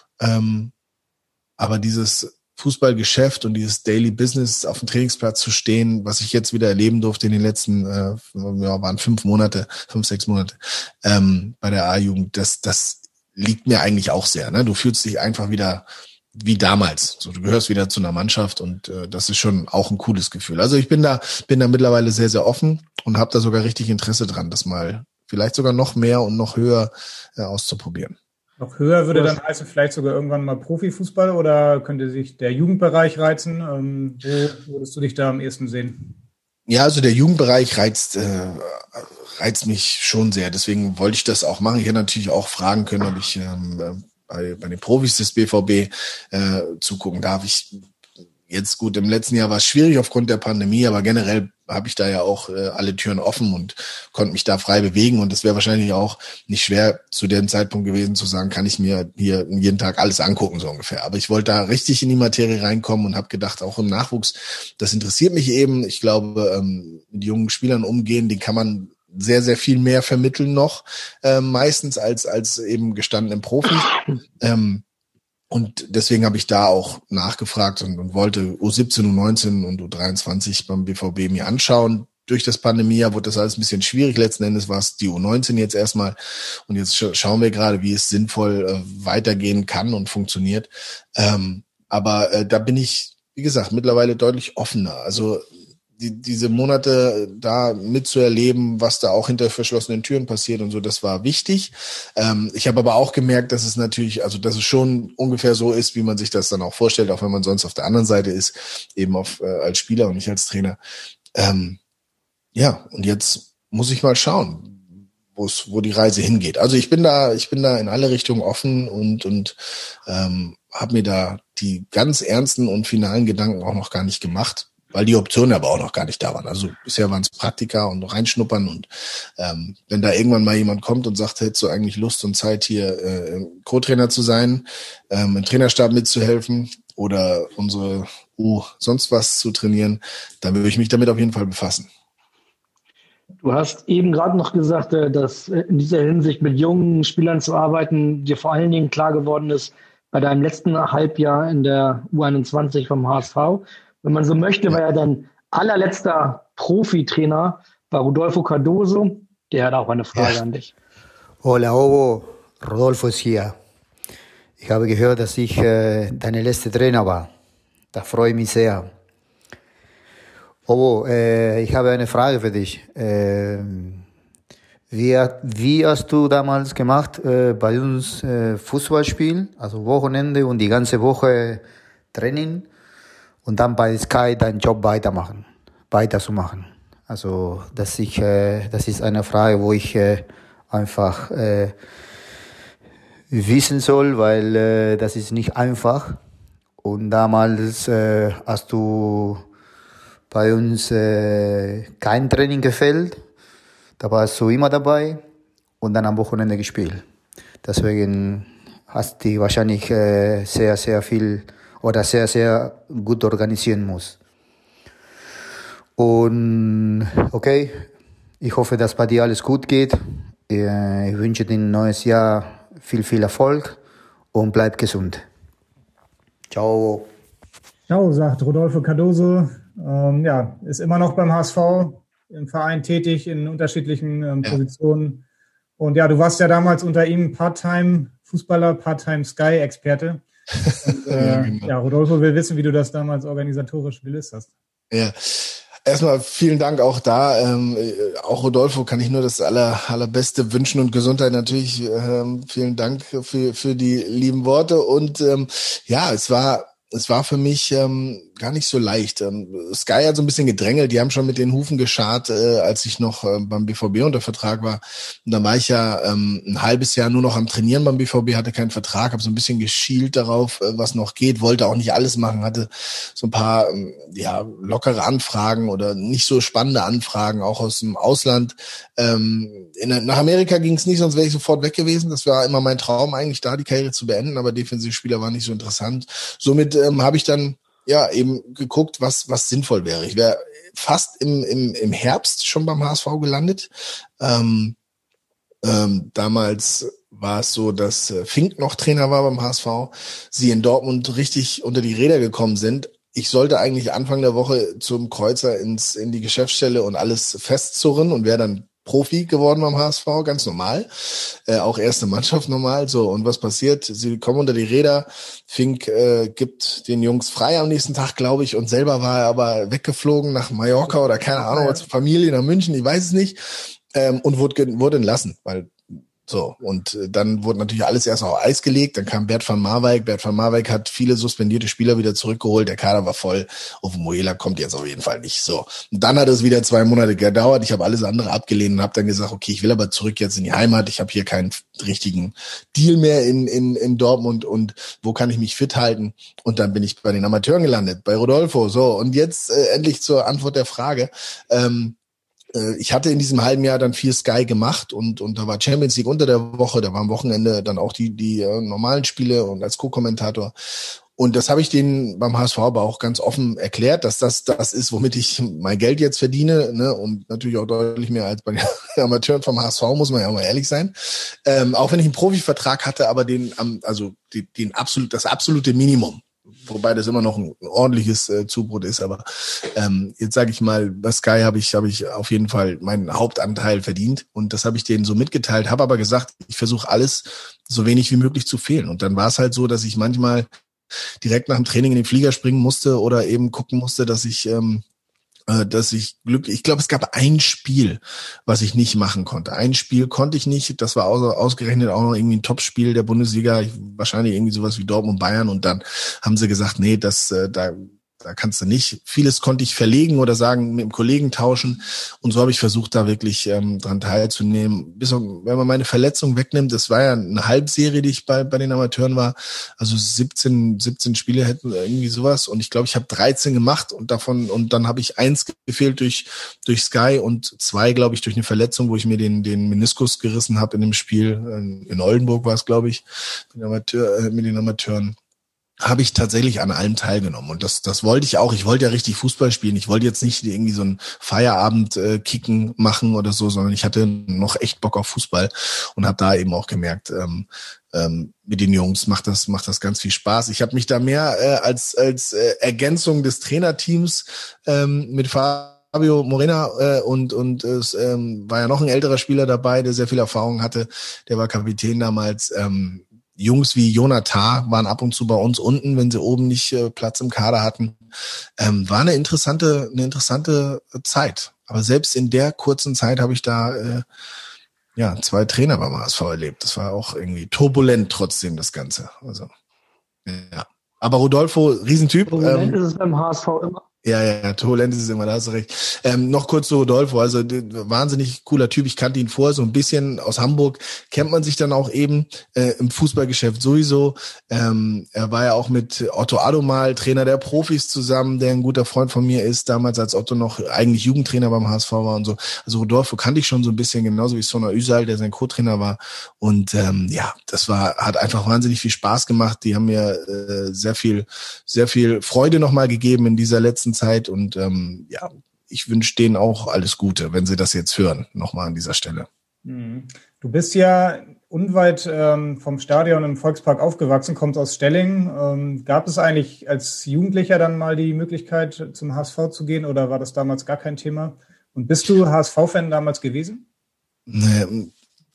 Ähm, aber dieses Fußballgeschäft und dieses Daily Business auf dem Trainingsplatz zu stehen, was ich jetzt wieder erleben durfte in den letzten, äh, ja, waren fünf Monate, fünf, sechs Monate ähm, bei der A-Jugend, das, das liegt mir eigentlich auch sehr. Ne? Du fühlst dich einfach wieder wie damals. So, du gehörst wieder zu einer Mannschaft und äh, das ist schon auch ein cooles Gefühl. Also ich bin da, bin da mittlerweile sehr, sehr offen und habe da sogar richtig Interesse dran, das mal vielleicht sogar noch mehr und noch höher äh, auszuprobieren. Noch höher würde dann heißen, vielleicht sogar irgendwann mal Profifußball oder könnte sich der Jugendbereich reizen? Ähm, wo würdest du dich da am ehesten sehen? Ja, also der Jugendbereich reizt, äh, reizt mich schon sehr. Deswegen wollte ich das auch machen. Ich hätte natürlich auch fragen können, ob ich ähm, bei, bei den Profis des B V B äh, zugucken darf. Ich jetzt gut, im letzten Jahr war es schwierig aufgrund der Pandemie, aber generell habe ich da ja auch äh, alle Türen offen und konnte mich da frei bewegen und es wäre wahrscheinlich auch nicht schwer zu dem Zeitpunkt gewesen zu sagen, kann ich mir hier jeden Tag alles angucken, so ungefähr. Aber ich wollte da richtig in die Materie reinkommen und habe gedacht, auch im Nachwuchs, das interessiert mich eben. Ich glaube, ähm, mit jungen Spielern umgehen, die kann man sehr, sehr viel mehr vermitteln noch, äh, meistens als als eben gestandenen Profis. Ähm, Und deswegen habe ich da auch nachgefragt und, und wollte U siebzehn, U neunzehn und U dreiundzwanzig beim B V B mir anschauen. Durch das Pandemiejahr wurde das alles ein bisschen schwierig. Letzten Endes war es die U neunzehn jetzt erstmal. Und jetzt sch- schauen wir gerade, wie es sinnvoll äh, weitergehen kann und funktioniert. Ähm, aber äh, da bin ich, wie gesagt, mittlerweile deutlich offener. Also die, diese Monate da mitzuerleben, was da auch hinter verschlossenen Türen passiert und so, das war wichtig. Ähm, ich habe aber auch gemerkt, dass es natürlich, also dass es schon ungefähr so ist, wie man sich das dann auch vorstellt, auch wenn man sonst auf der anderen Seite ist, eben auf, äh, als Spieler und nicht als Trainer. Ähm, ja, und jetzt muss ich mal schauen, wo es, wo die Reise hingeht. Also ich bin da, ich bin da in alle Richtungen offen und und ähm, habe mir da die ganz ernsten und finalen Gedanken auch noch gar nicht gemacht, weil die Optionen aber auch noch gar nicht da waren. Also bisher waren es Praktika und reinschnuppern und ähm, wenn da irgendwann mal jemand kommt und sagt, hättest du eigentlich Lust und Zeit hier äh, Co-Trainer zu sein, ähm, im Trainerstab mitzuhelfen oder unsere U sonst was zu trainieren, dann würde ich mich damit auf jeden Fall befassen. Du hast eben gerade noch gesagt, dass in dieser Hinsicht mit jungen Spielern zu arbeiten dir vor allen Dingen klar geworden ist bei deinem letzten Halbjahr in der U einundzwanzig vom H S V. Wenn man so möchte, war ja dein allerletzter Profitrainer war Rodolfo Cardoso. Der hat auch eine Frage ja. an dich. Hola, Ovo. Rodolfo ist hier. Ich habe gehört, dass ich äh, deine letzte Trainer war. Da freue ich mich sehr. Ovo, äh, ich habe eine Frage für dich. Äh, wie, wie hast du damals gemacht äh, bei uns äh, Fußballspiel, also Wochenende und die ganze Woche Training? Und dann bei Sky deinen Job weitermachen, weiterzumachen. Also das, ich, äh, das ist eine Frage, wo ich äh, einfach äh, wissen soll, weil äh, das ist nicht einfach. Und damals, äh, als du bei uns äh, kein Training gefällt. Da warst du immer dabei und dann am Wochenende gespielt. Deswegen hast du wahrscheinlich äh, sehr, sehr viel oder sehr, sehr gut organisieren musst. Und okay, ich hoffe, dass bei dir alles gut geht. Ich wünsche dir ein neues Jahr viel, viel Erfolg und bleib gesund. Ciao. Ciao, sagt Rodolfo Cardoso. Ähm, ja, ist immer noch beim H S V im Verein tätig in unterschiedlichen ähm, ja. Positionen. Und ja, du warst ja damals unter ihm Part-Time-Fußballer, Part-Time-Sky-Experte. Und, äh, ja, genau. ja, Rodolfo will wissen, wie du das damals organisatorisch gelöst hast. Ja. Erstmal vielen Dank auch da. Ähm, auch Rodolfo kann ich nur das aller, allerbeste wünschen und Gesundheit natürlich. Ähm, vielen Dank für, für die lieben Worte. Und ähm, ja, es war es war für mich ähm, gar nicht so leicht. Ähm, Sky hat so ein bisschen gedrängelt. Die haben schon mit den Hufen geschart, äh, als ich noch äh, beim B V B unter Vertrag war. Und dann war ich ja ähm, ein halbes Jahr nur noch am Trainieren beim B V B, hatte keinen Vertrag, habe so ein bisschen geschielt darauf, äh, was noch geht, wollte auch nicht alles machen, hatte so ein paar ähm, ja lockere Anfragen oder nicht so spannende Anfragen, auch aus dem Ausland. Ähm, in, nach Amerika ging es nicht, sonst wäre ich sofort weg gewesen. Das war immer mein Traum, eigentlich da die Karriere zu beenden, aber Defensivspieler war nicht so interessant. Somit ähm, habe ich dann ja eben geguckt, was was sinnvoll wäre. Ich wäre fast im im im Herbst schon beim H S V gelandet. Ähm, ähm, damals war es so, dass äh, Fink noch Trainer war beim H S V. Sie in Dortmund richtig unter die Räder gekommen sind. Ich sollte eigentlich Anfang der Woche zum Kreuzer ins in die Geschäftsstelle und alles festzurren und wäre dann Profi geworden beim H S V, ganz normal, äh, auch erste Mannschaft normal, so, und was passiert? Sie kommen unter die Räder, Fink äh, gibt den Jungs frei am nächsten Tag, glaube ich, und selber war er aber weggeflogen nach Mallorca oder keine Ahnung, ja. zur Familie nach München, ich weiß es nicht, ähm, und wurde, wurde entlassen, weil so, und dann wurde natürlich alles erst auf Eis gelegt, dann kam Bert van Marwijk, Bert van Marwijk hat viele suspendierte Spieler wieder zurückgeholt, der Kader war voll, Ovomoyela kommt jetzt auf jeden Fall nicht, so. Und dann hat es wieder zwei Monate gedauert, ich habe alles andere abgelehnt und habe dann gesagt, okay, ich will aber zurück jetzt in die Heimat, ich habe hier keinen richtigen Deal mehr in, in, in Dortmund und wo kann ich mich fit halten? Und dann bin ich bei den Amateuren gelandet, bei Rodolfo, so, und jetzt äh, endlich zur Antwort der Frage, ähm, ich hatte in diesem halben Jahr dann viel Sky gemacht und und da war Champions League unter der Woche, da war am Wochenende dann auch die die äh, normalen Spiele und als Co-Kommentator. Und das habe ich denen beim H S V aber auch ganz offen erklärt, dass das das ist, womit ich mein Geld jetzt verdiene, ne, und natürlich auch deutlich mehr als bei den Amateuren vom H S V, muss man ja auch mal ehrlich sein. Ähm, auch wenn ich einen Profivertrag hatte, aber den also den, den absolut das absolute Minimum. Wobei das immer noch ein ordentliches äh, Zubrot ist, aber ähm, jetzt sage ich mal, bei Sky habe ich habe ich auf jeden Fall meinen Hauptanteil verdient und das habe ich denen so mitgeteilt, habe aber gesagt, ich versuche alles so wenig wie möglich zu fehlen und dann war es halt so, dass ich manchmal direkt nach dem Training in den Flieger springen musste oder eben gucken musste, dass ich ähm, dass ich glücklich, ich glaube, es gab ein Spiel, was ich nicht machen konnte. Ein Spiel konnte ich nicht, das war ausgerechnet auch noch irgendwie ein Topspiel der Bundesliga, wahrscheinlich irgendwie sowas wie Dortmund Bayern und dann haben sie gesagt, nee, das da da kannst du nicht. Vieles konnte ich verlegen oder sagen, mit dem Kollegen tauschen. Und so habe ich versucht, da wirklich ähm, dran teilzunehmen. Bis, wenn man meine Verletzung wegnimmt, das war ja eine Halbserie, die ich bei bei den Amateuren war. Also siebzehn, siebzehn Spiele hätten irgendwie sowas. Und ich glaube, ich habe dreizehn gemacht und davon und dann habe ich eins gefehlt durch durch Sky und zwei, glaube ich, durch eine Verletzung, wo ich mir den den Meniskus gerissen habe in dem Spiel. In Oldenburg war es, glaube ich, mit den, Amateur, äh, mit den Amateuren. Habe ich tatsächlich an allem teilgenommen und das das wollte ich auch. Ich wollte ja richtig Fußball spielen. Ich wollte jetzt nicht irgendwie so ein Feierabend äh, Kicken machen oder so, sondern ich hatte noch echt Bock auf Fußball und habe da eben auch gemerkt, ähm, ähm, mit den Jungs macht das macht das ganz viel Spaß. Ich habe mich da mehr äh, als als äh, Ergänzung des Trainerteams ähm, mit Fabio Morena äh, und und es ähm, war ja noch ein älterer Spieler dabei, der sehr viel Erfahrung hatte. Der war Kapitän damals. Ähm, Jungs wie Jonathan waren ab und zu bei uns unten, wenn sie oben nicht äh, Platz im Kader hatten. Ähm, war eine interessante, eine interessante Zeit. Aber selbst in der kurzen Zeit habe ich da äh, ja zwei Trainer beim H S V erlebt. Das war auch irgendwie turbulent trotzdem das Ganze. Also ja. Aber Rodolfo, Riesentyp. Turbulent ähm, ist es beim H S V immer. Ja, ja, Tolenz ist immer, da hast du recht. Ähm, noch kurz zu Rodolfo, also wahnsinnig cooler Typ, ich kannte ihn vorher so ein bisschen aus Hamburg, kennt man sich dann auch eben äh, im Fußballgeschäft sowieso. Ähm, er war ja auch mit Otto Addo mal Trainer der Profis zusammen, der ein guter Freund von mir ist, damals als Otto noch eigentlich Jugendtrainer beim H S V war und so. Also Rodolfo kannte ich schon so ein bisschen, genauso wie Sona Üsal, der sein Co-Trainer war. Und ähm, ja, das war hat einfach wahnsinnig viel Spaß gemacht. Die haben mir äh, sehr viel, sehr viel Freude nochmal gegeben in dieser letzten Zeit und ähm, ja, ich wünsche denen auch alles Gute, wenn sie das jetzt hören, nochmal an dieser Stelle. Du bist ja unweit ähm, vom Stadion im Volkspark aufgewachsen, kommst aus Stellingen. Ähm, gab es eigentlich als Jugendlicher dann mal die Möglichkeit, zum H S V zu gehen oder war das damals gar kein Thema? Und bist du H S V-Fan damals gewesen? Nee,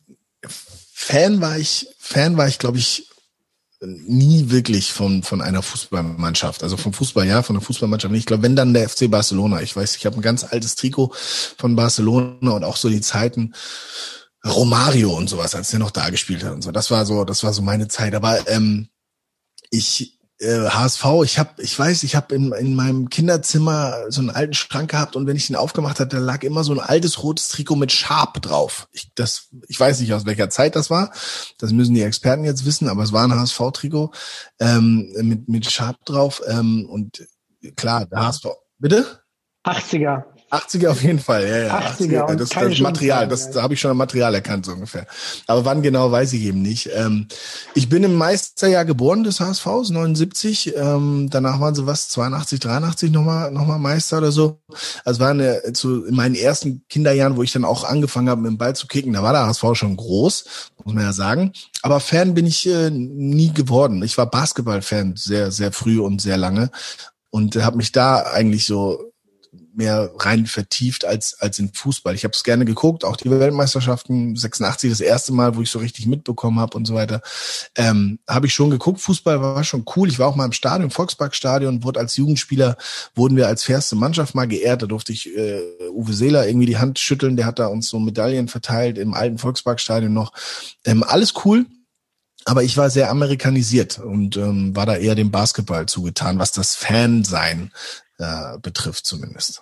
Fan war ich, Fan war ich, glaube ich, nie wirklich von von einer Fußballmannschaft, also vom Fußball ja, von der Fußballmannschaft nicht. Ich glaube, wenn dann der F C Barcelona. Ich weiß, ich habe ein ganz altes Trikot von Barcelona und auch so die Zeiten Romario und sowas, als der noch da gespielt hat und so. Das war so, das war so meine Zeit. Aber ähm, ich äh, H S V, ich habe, ich weiß, ich habe in in meinem Kinderzimmer so einen alten Schrank gehabt und wenn ich den aufgemacht hatte, da lag immer so ein altes rotes Trikot mit Sharp drauf. Ich das, ich weiß nicht aus welcher Zeit das war. Das müssen die Experten jetzt wissen, aber es war ein H S V-Trikot ähm, mit mit Sharp drauf ähm, und klar, der H S V. Bitte? achtziger. achtziger auf jeden Fall, ja, ja. achtziger, achtziger. Das, das Material, das, da habe ich schon ein Material erkannt, so ungefähr. Aber wann genau, weiß ich eben nicht. Ähm, ich bin im Meisterjahr geboren des H S Vs, neunundsiebzig. Ähm, danach waren sie was, zweiundachtzig, dreiundachtzig nochmal noch mal Meister oder so. Also war eine, zu, in meinen ersten Kinderjahren, wo ich dann auch angefangen habe, mit dem Ball zu kicken, da war der H S V schon groß, muss man ja sagen. Aber Fan bin ich äh, nie geworden. Ich war Basketball-Fan sehr, sehr früh und sehr lange und äh, habe mich da eigentlich so mehr rein vertieft als als in Fußball. Ich habe es gerne geguckt, auch die Weltmeisterschaften sechsundachtzig, das erste Mal, wo ich so richtig mitbekommen habe und so weiter, ähm, habe ich schon geguckt. Fußball war schon cool. Ich war auch mal im Stadion, Volksparkstadion, wurde als Jugendspieler, wurden wir als fairste Mannschaft mal geehrt. Da durfte ich äh, Uwe Seeler irgendwie die Hand schütteln, der hat da uns so Medaillen verteilt im alten Volksparkstadion noch. Ähm, alles cool. Aber ich war sehr amerikanisiert und ähm, war da eher dem Basketball zugetan, was das Fansein äh, betrifft zumindest.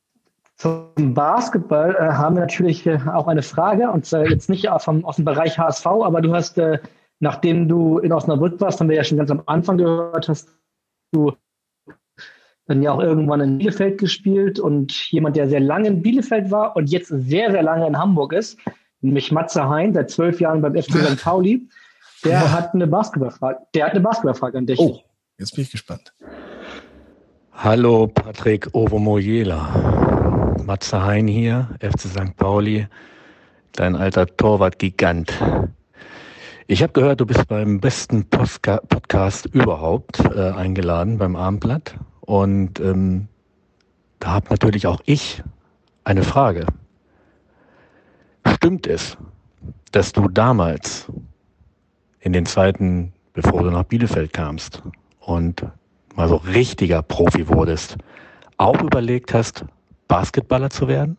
Zum Basketball äh, haben wir natürlich äh, auch eine Frage, und äh, jetzt nicht vom, aus dem Bereich H S V, aber du hast, äh, nachdem du in Osnabrück warst, haben wir ja schon ganz am Anfang gehört, hast du dann ja auch irgendwann in Bielefeld gespielt und jemand, der sehr lange in Bielefeld war und jetzt sehr, sehr lange in Hamburg ist, nämlich Matze Hein, seit zwölf Jahren beim F C Sankt Pauli, der ja. hat eine Basketballfrage. Der hat eine Basketballfrage an dich. Oh, jetzt bin ich gespannt. Hallo Patrick Ovomoyela. Matze Hein hier, F C Sankt Pauli, dein alter Torwart-Gigant. Ich habe gehört, du bist beim besten Postka- Podcast überhaupt äh, eingeladen, beim Abendblatt. Und ähm, da habe natürlich auch ich eine Frage. Stimmt es, dass du damals in den Zeiten, bevor du nach Bielefeld kamst und mal so richtiger Profi wurdest, auch überlegt hast, Basketballer zu werden?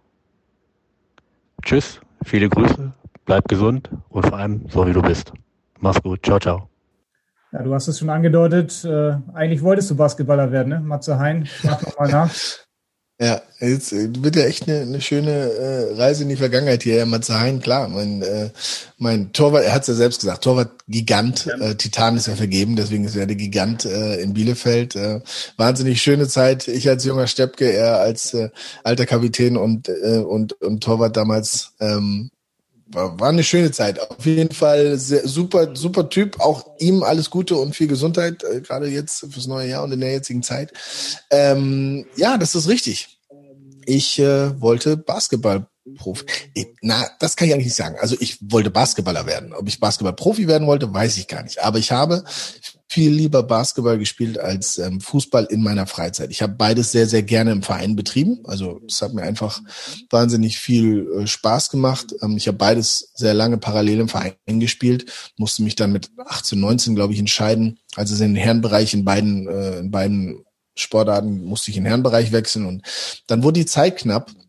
Tschüss, viele Grüße, bleib gesund und vor allem so wie du bist. Mach's gut, ciao, ciao. Ja, du hast es schon angedeutet, äh, eigentlich wolltest du Basketballer werden, ne? Matze Hein, frag nochmal nach. Ja, jetzt wird ja echt eine, eine schöne äh, Reise in die Vergangenheit hier. Ja, Matze Hein, klar, mein, äh, mein Torwart, er hat es ja selbst gesagt, Torwart-Gigant, äh, Titan ist ja vergeben, deswegen ist er der Gigant äh, in Bielefeld. Äh, wahnsinnig schöne Zeit, ich als junger Steppke, er als äh, alter Kapitän und, äh, und, und Torwart damals, ähm, war, war eine schöne Zeit. Auf jeden Fall sehr, super, super Typ, auch ihm alles Gute und viel Gesundheit, äh, gerade jetzt fürs neue Jahr und in der jetzigen Zeit. Ähm, ja, das ist richtig. Ich äh, wollte Basketballprofi. Na, das kann ich eigentlich nicht sagen. Also ich wollte Basketballer werden. Ob ich Basketballprofi werden wollte, weiß ich gar nicht. Aber ich habe viel lieber Basketball gespielt als ähm, Fußball in meiner Freizeit. Ich habe beides sehr, sehr gerne im Verein betrieben. Also es hat mir einfach wahnsinnig viel äh, Spaß gemacht. Ähm, ich habe beides sehr lange parallel im Verein gespielt. Musste mich dann mit achtzehn, neunzehn, glaube ich, entscheiden. Also in den Herrenbereich in beiden, äh, in beiden Sportarten musste ich in den Herrenbereich wechseln und dann wurde die Zeit knapp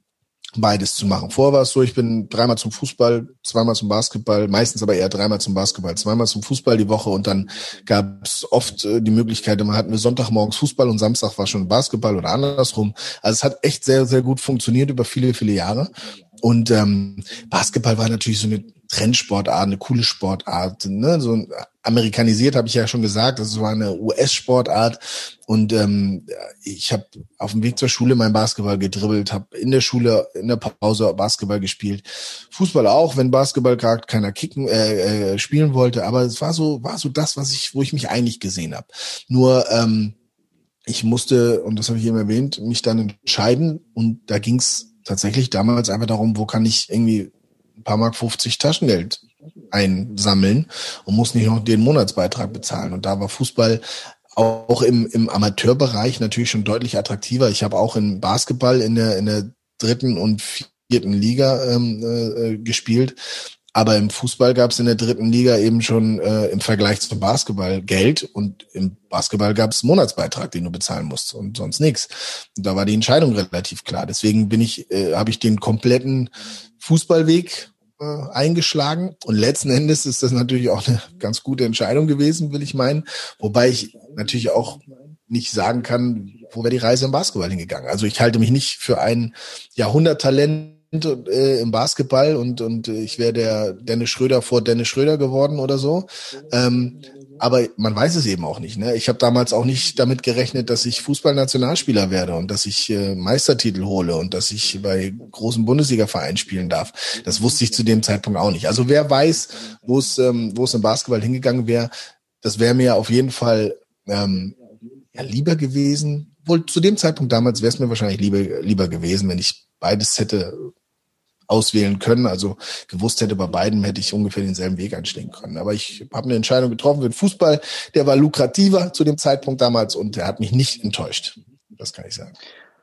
beides zu machen. Vorher war es so, ich bin dreimal zum Fußball, zweimal zum Basketball, meistens aber eher dreimal zum Basketball, zweimal zum Fußball die Woche und dann gab es oft äh, die Möglichkeit, immer hatten wir Sonntagmorgens Fußball und Samstag war schon Basketball oder andersrum. Also es hat echt sehr, sehr gut funktioniert über viele, viele Jahre. Und ähm, Basketball war natürlich so eine Trendsportart, eine coole Sportart, ne? So amerikanisiert, habe ich ja schon gesagt, das war eine U S-Sportart und ähm, ich habe auf dem Weg zur Schule mein Basketball gedribbelt, habe in der Schule in der Pause Basketball gespielt, Fußball auch, wenn Basketball gerade keiner kicken äh, äh, spielen wollte, aber es war so war so das, was ich, wo ich mich eigentlich gesehen habe. Nur ähm, ich musste, und das habe ich eben erwähnt, mich dann entscheiden und da ging's tatsächlich damals einfach darum, wo kann ich irgendwie ein paar Mark fünfzig Taschengeld einsammeln und muss nicht noch den Monatsbeitrag bezahlen. Und da war Fußball auch im, im Amateurbereich natürlich schon deutlich attraktiver. Ich habe auch in Basketball in der, in der dritten und vierten Liga ähm, äh, gespielt. Aber im Fußball gab es in der dritten Liga eben schon äh, im Vergleich zum Basketball Geld und im Basketball gab es einen Monatsbeitrag, den du bezahlen musst und sonst nichts. Und da war die Entscheidung relativ klar. Deswegen bin ich, äh, habe ich den kompletten Fußballweg äh, eingeschlagen und letzten Endes ist das natürlich auch eine ganz gute Entscheidung gewesen, will ich meinen. Wobei ich natürlich auch nicht sagen kann, wo wäre die Reise im Basketball hingegangen. Also ich halte mich nicht für ein Jahrhunderttalent im Basketball und und ich wäre der Dennis Schröder vor Dennis Schröder geworden oder so. Ähm, aber man weiß es eben auch nicht. Ne? Ich habe damals auch nicht damit gerechnet, dass ich Fußballnationalspieler werde und dass ich äh, Meistertitel hole und dass ich bei großen Bundesliga-Vereinen spielen darf. Das wusste ich zu dem Zeitpunkt auch nicht. Also wer weiß, wo es ähm, wo es im Basketball hingegangen wäre, das wäre mir auf jeden Fall ähm, ja, lieber gewesen. Wohl zu dem Zeitpunkt damals wäre es mir wahrscheinlich lieber lieber gewesen, wenn ich beides hätte auswählen können, also gewusst hätte, bei beiden hätte ich ungefähr denselben Weg einschlagen können. Aber ich habe eine Entscheidung getroffen für den Fußball, der war lukrativer zu dem Zeitpunkt damals und der hat mich nicht enttäuscht. Das kann ich sagen.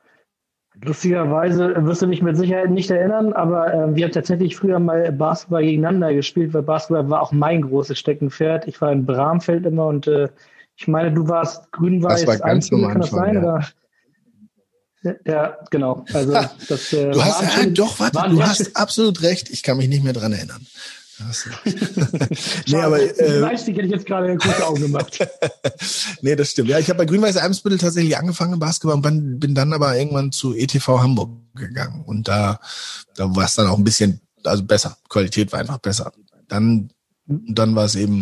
Lustigerweise wirst du dich mit Sicherheit nicht erinnern, aber äh, wir haben tatsächlich früher mal Basketball gegeneinander gespielt, weil Basketball war auch mein großes Steckenpferd. Ich war in Bramfeld immer und äh, ich meine, du warst grün-weiß. Das war ganz normal. Kann das sein, ja. oder? Ja, genau. Also das, äh, du hast schon, ja, doch, warte, du hast absolut recht. Ich kann mich nicht mehr dran erinnern. nee, aber äh, Einstieg hätte ich jetzt gerade gute Augen gemacht. Nee, das stimmt. Ja, ich habe bei Grün-Weiß Eimsbüttel tatsächlich angefangen im Basketball und bin dann aber irgendwann zu E T V Hamburg gegangen und da, da war es dann auch ein bisschen, also besser. Qualität war einfach besser. Dann, dann war es eben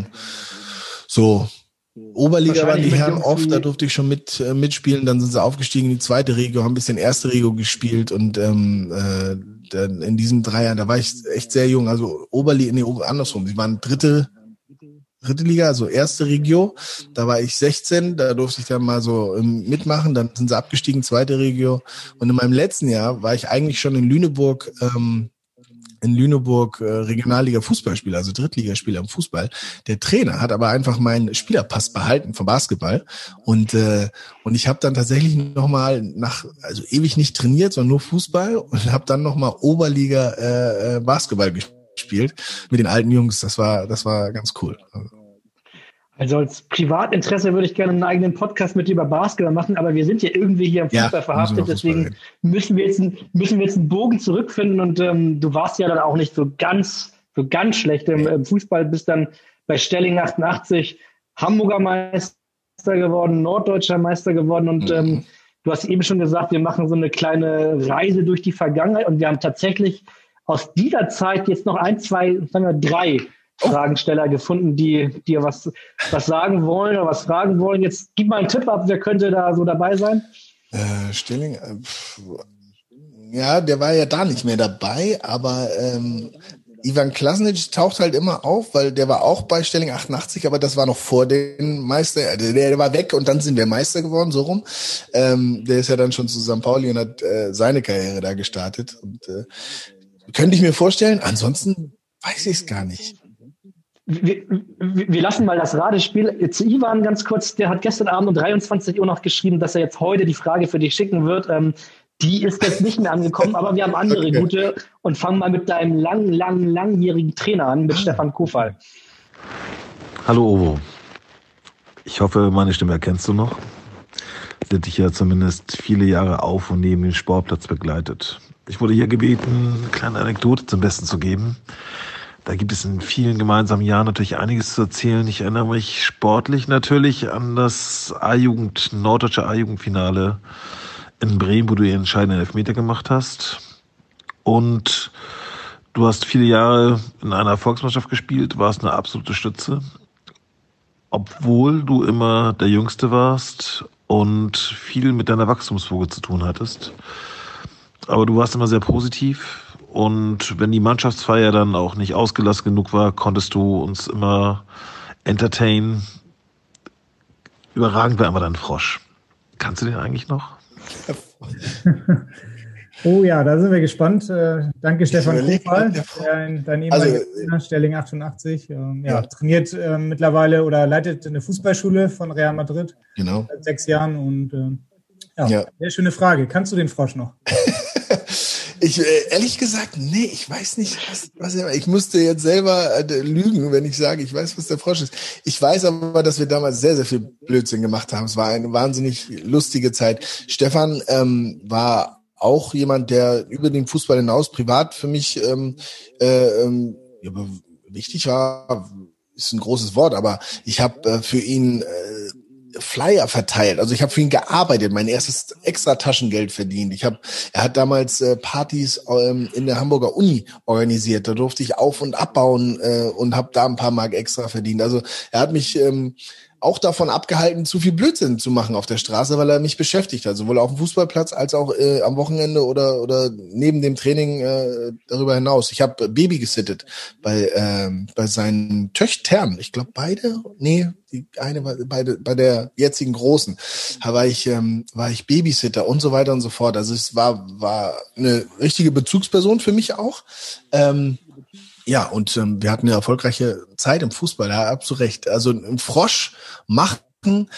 so. Oberliga waren die Herren oft, da durfte ich schon mit äh, mitspielen, dann sind sie aufgestiegen in die zweite Regio, haben ein bisschen erste Regio gespielt und ähm, äh, dann in diesen drei Jahren, da war ich echt sehr jung, also Oberliga, nee, andersrum, sie waren dritte, dritte Liga, also erste Regio, da war ich sechzehn, da durfte ich dann mal so ähm, mitmachen, dann sind sie abgestiegen, zweite Regio und in meinem letzten Jahr war ich eigentlich schon in Lüneburg, ähm, in Lüneburg äh, Regionalliga-Fußballspieler, also Drittligaspieler im Fußball. Der Trainer hat aber einfach meinen Spielerpass behalten vom Basketball und äh, und ich habe dann tatsächlich nochmal nach, also ewig nicht trainiert, sondern nur Fußball und habe dann nochmal Oberliga äh, Basketball gespielt mit den alten Jungs. Das war das war ganz cool. Also als Privatinteresse würde ich gerne einen eigenen Podcast mit dir über Basketball machen, aber wir sind ja irgendwie hier im Fußball ja, verhaftet, deswegen müssen wir jetzt einen, müssen wir jetzt einen Bogen zurückfinden und ähm, du warst ja dann auch nicht so ganz so ganz schlecht im, im Fußball, bist dann bei Stelling achtundachtzig Hamburger Meister geworden, Norddeutscher Meister geworden und ähm, du hast eben schon gesagt, wir machen so eine kleine Reise durch die Vergangenheit und wir haben tatsächlich aus dieser Zeit jetzt noch ein, zwei, sagen wir drei Fragensteller gefunden, die dir was, was sagen wollen oder was fragen wollen. Jetzt gib mal einen Tipp ab, wer könnte da so dabei sein? Äh, Stelling, äh, pff, ja, der war ja da nicht mehr dabei, aber ähm, Ivan Klasnic taucht halt immer auf, weil der war auch bei Stelling achtundachtzig, aber das war noch vor den Meister, der, der war weg und dann sind wir Meister geworden, so rum. Ähm, der ist ja dann schon zu Sankt Pauli und hat äh, seine Karriere da gestartet. Und äh, könnte ich mir vorstellen, ansonsten weiß ich es gar nicht. Wir, wir lassen mal das Ratespiel zu Ivan ganz kurz. Der hat gestern Abend um dreiundzwanzig Uhr noch geschrieben, dass er jetzt heute die Frage für dich schicken wird. Ähm, die ist jetzt nicht mehr angekommen, aber wir haben andere okay. gute und fangen mal mit deinem lang, lang, langjährigen Trainer an, mit Stefan Kofal. Hallo Ovo. Ich hoffe, meine Stimme erkennst du noch. Sie hat dich ja zumindest viele Jahre auf und neben dem Sportplatz begleitet. Ich wurde hier gebeten, eine kleine Anekdote zum Besten zu geben. Da gibt es in vielen gemeinsamen Jahren natürlich einiges zu erzählen. Ich erinnere mich sportlich natürlich an das A-Jugend, norddeutsche A-Jugendfinale in Bremen, wo du den entscheidenden Elfmeter gemacht hast. Und du hast viele Jahre in einer Volksmannschaft gespielt, warst eine absolute Stütze. Obwohl du immer der Jüngste warst und viel mit deiner Wachstumswoge zu tun hattest. Aber du warst immer sehr positiv. Und wenn die Mannschaftsfeier dann auch nicht ausgelassen genug war, konntest du uns immer entertainen. Überragend war immer dein Frosch. Kannst du den eigentlich noch? Oh ja, da sind wir gespannt. Äh, danke Stefan Kofal, dein ehemaliger Trainer, Sterling achtundachtzig. Ähm, ja, ja. Trainiert äh, mittlerweile oder leitet eine Fußballschule von Real Madrid. Genau. Seit sechs Jahren und äh, ja, ja, sehr schöne Frage. Kannst du den Frosch noch? Ich, äh, ehrlich gesagt, nee, ich weiß nicht, was, was er, ich müsste jetzt selber äh, lügen, wenn ich sage, ich weiß, was der Frosch ist. Ich weiß aber, dass wir damals sehr, sehr viel Blödsinn gemacht haben. Es war eine wahnsinnig lustige Zeit. Stefan ähm, war auch jemand, der über den Fußball hinaus privat für mich ähm, äh, ähm, ja, wichtig war, ist ein großes Wort, aber ich habe äh, für ihn äh, Flyer verteilt. Also ich habe für ihn gearbeitet, mein erstes extra Taschengeld verdient. Ich habe, er hat damals äh, Partys ähm, in der Hamburger Uni organisiert. Da durfte ich auf- und abbauen äh, und habe da ein paar Mark extra verdient. Also er hat mich ähm, auch davon abgehalten, zu viel Blödsinn zu machen auf der Straße, weil er mich beschäftigt hat, sowohl auf dem Fußballplatz als auch äh, am Wochenende oder oder neben dem Training äh, darüber hinaus. Ich habe Baby gesittet bei ähm, bei seinen Töchtern. Ich glaube beide, nee, die eine war bei, bei der jetzigen Großen. Da war ich ähm, war ich Babysitter und so weiter und so fort. Also es war war eine richtige Bezugsperson für mich auch. Ähm, Ja, und ähm, wir hatten eine erfolgreiche Zeit im Fußball, da habt ihr recht. Also ein Frosch machen,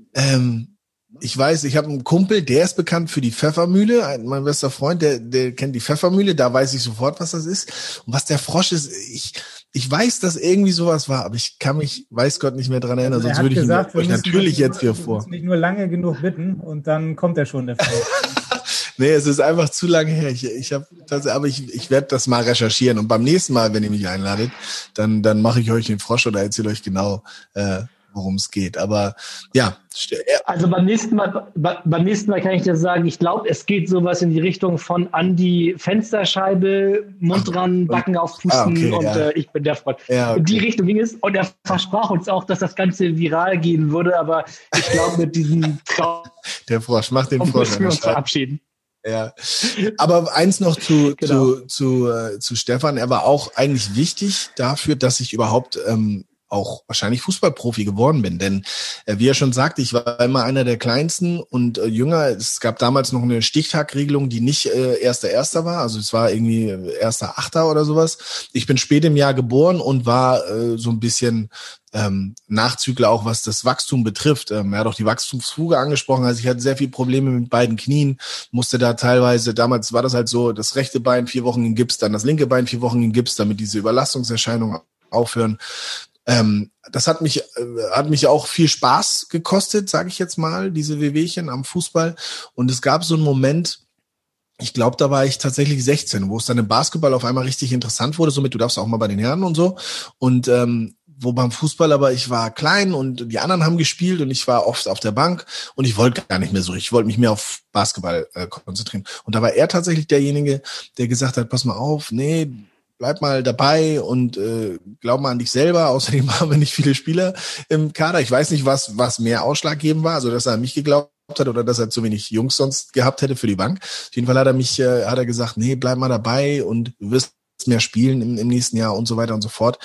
ähm, ich weiß, ich habe einen Kumpel, der ist bekannt für die Pfeffermühle, ein, mein bester Freund, der der kennt die Pfeffermühle, da weiß ich sofort, was das ist. Und was der Frosch ist, ich ich weiß, dass irgendwie sowas war, aber ich kann mich, weiß Gott, nicht mehr dran erinnern, also sonst würde ich gesagt, ihn euch natürlich nur, jetzt hier vor. Wir müssen nicht nur lange genug bitten und dann kommt er schon, der Frosch. Nee, es ist einfach zu lange her. Ich, ich habe das, aber ich, ich werde das mal recherchieren und beim nächsten Mal, wenn ihr mich einladet, dann dann mache ich euch den Frosch oder erzähle euch genau, äh, worum es geht. Aber ja. Also beim nächsten Mal, beim nächsten Mal kann ich dir sagen, ich glaube, es geht sowas in die Richtung von an die Fensterscheibe, Mund dran, Backen aufpusten ah, okay, und ja. äh, ich bin der Freund. Ja, okay. In die Richtung ging es und er versprach uns auch, dass das Ganze viral gehen würde, aber ich glaube, mit diesem Traum der Frosch, mach den Frosch. Müssen wir uns verabschieden. Ja, aber eins noch zu genau. zu zu äh, zu Stefan. Er war auch eigentlich wichtig dafür, dass ich überhaupt ähm, auch wahrscheinlich Fußballprofi geworden bin, denn äh, wie er schon sagte, ich war immer einer der Kleinsten und äh, jünger. Es gab damals noch eine Stichtagregelung, die nicht äh, erster Erster war, also es war irgendwie erster Achter oder sowas. Ich bin spät im Jahr geboren und war äh, so ein bisschen ähm, Nachzügler auch, was das Wachstum betrifft. Ähm, er hat auch die Wachstumsfuge angesprochen, also ich hatte sehr viel Probleme mit beiden Knien, musste da teilweise, damals war das halt so, das rechte Bein vier Wochen in Gips, dann das linke Bein vier Wochen in Gips, damit diese Überlastungserscheinungen aufhören. Ähm, das hat mich äh, hat mich auch viel Spaß gekostet, sage ich jetzt mal, diese Wehwehchen am Fußball. Und es gab so einen Moment, ich glaube, da war ich tatsächlich sechzehn, wo es dann im Basketball auf einmal richtig interessant wurde, somit du darfst auch mal bei den Herren und so. Und ähm, wo beim Fußball aber ich war klein und die anderen haben gespielt und ich war oft auf der Bank und ich wollte gar nicht mehr so, ich wollte mich mehr auf Basketball äh, konzentrieren. Und da war er tatsächlich derjenige, der gesagt hat, pass mal auf, nee, bleib mal dabei und äh, glaub mal an dich selber. Außerdem haben wir nicht viele Spieler im Kader. Ich weiß nicht, was was mehr ausschlaggebend war, also dass er an mich geglaubt hat oder dass er zu wenig Jungs sonst gehabt hätte für die Bank. Auf jeden Fall hat er mich, äh, hat er gesagt, nee, bleib mal dabei und du wirst mehr spielen im, im nächsten Jahr und so weiter und so fort.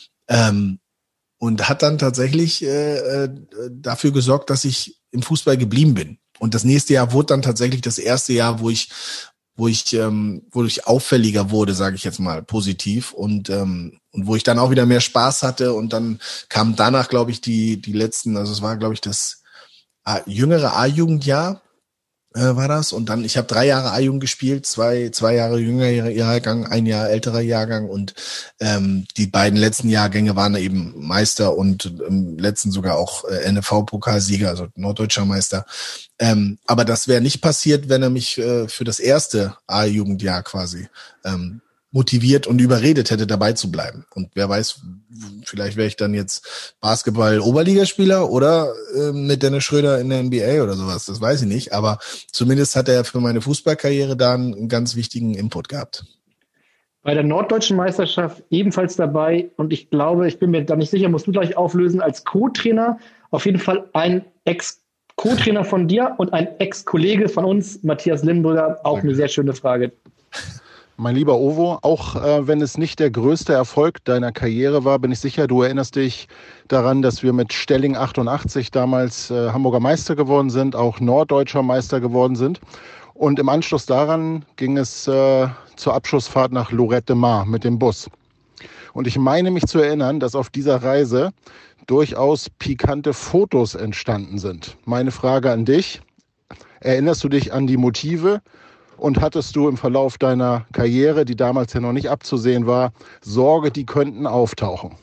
Ähm, und hat dann tatsächlich äh, dafür gesorgt, dass ich im Fußball geblieben bin. Und das nächste Jahr wurde dann tatsächlich das erste Jahr, wo ich wo ich ähm, wo ich auffälliger wurde, sage ich jetzt mal positiv und ähm, und wo ich dann auch wieder mehr Spaß hatte und dann kam danach, glaube ich, die die letzten, also es war, glaube ich, das äh, jüngere A-Jugendjahr äh, war das. Und dann, ich habe drei Jahre A-Jugend gespielt, zwei, zwei Jahre jünger Jahrgang, ein Jahr älterer Jahrgang und ähm, die beiden letzten Jahrgänge waren eben Meister und im letzten sogar auch äh, N F V-Pokalsieger, also norddeutscher Meister. Ähm, aber das wäre nicht passiert, wenn er mich äh, für das erste A-Jugendjahr quasi ähm, motiviert und überredet hätte, dabei zu bleiben. Und wer weiß, vielleicht wäre ich dann jetzt Basketball-Oberligaspieler oder äh, mit Dennis Schröder in der N B A oder sowas. Das weiß ich nicht. Aber zumindest hat er für meine Fußballkarriere da einen, einen ganz wichtigen Input gehabt. Bei der norddeutschen Meisterschaft ebenfalls dabei. Und ich glaube, ich bin mir da nicht sicher, musst du gleich auflösen, als Co-Trainer auf jeden Fall ein Ex-Co-Trainer von dir und ein Ex-Kollege von uns, Matthias Limburger. Auch eine sehr schöne Frage. Mein lieber Ovo, auch äh, wenn es nicht der größte Erfolg deiner Karriere war, bin ich sicher, du erinnerst dich daran, dass wir mit Stelling achtundachtzig damals äh, Hamburger Meister geworden sind, auch norddeutscher Meister geworden sind. Und im Anschluss daran ging es äh, zur Abschlussfahrt nach Lorette de Mar mit dem Bus. Und ich meine mich zu erinnern, dass auf dieser Reise durchaus pikante Fotos entstanden sind. Meine Frage an dich, erinnerst du dich an die Motive? Und hattest du im Verlauf deiner Karriere, die damals ja noch nicht abzusehen war, Sorge, die könnten auftauchen?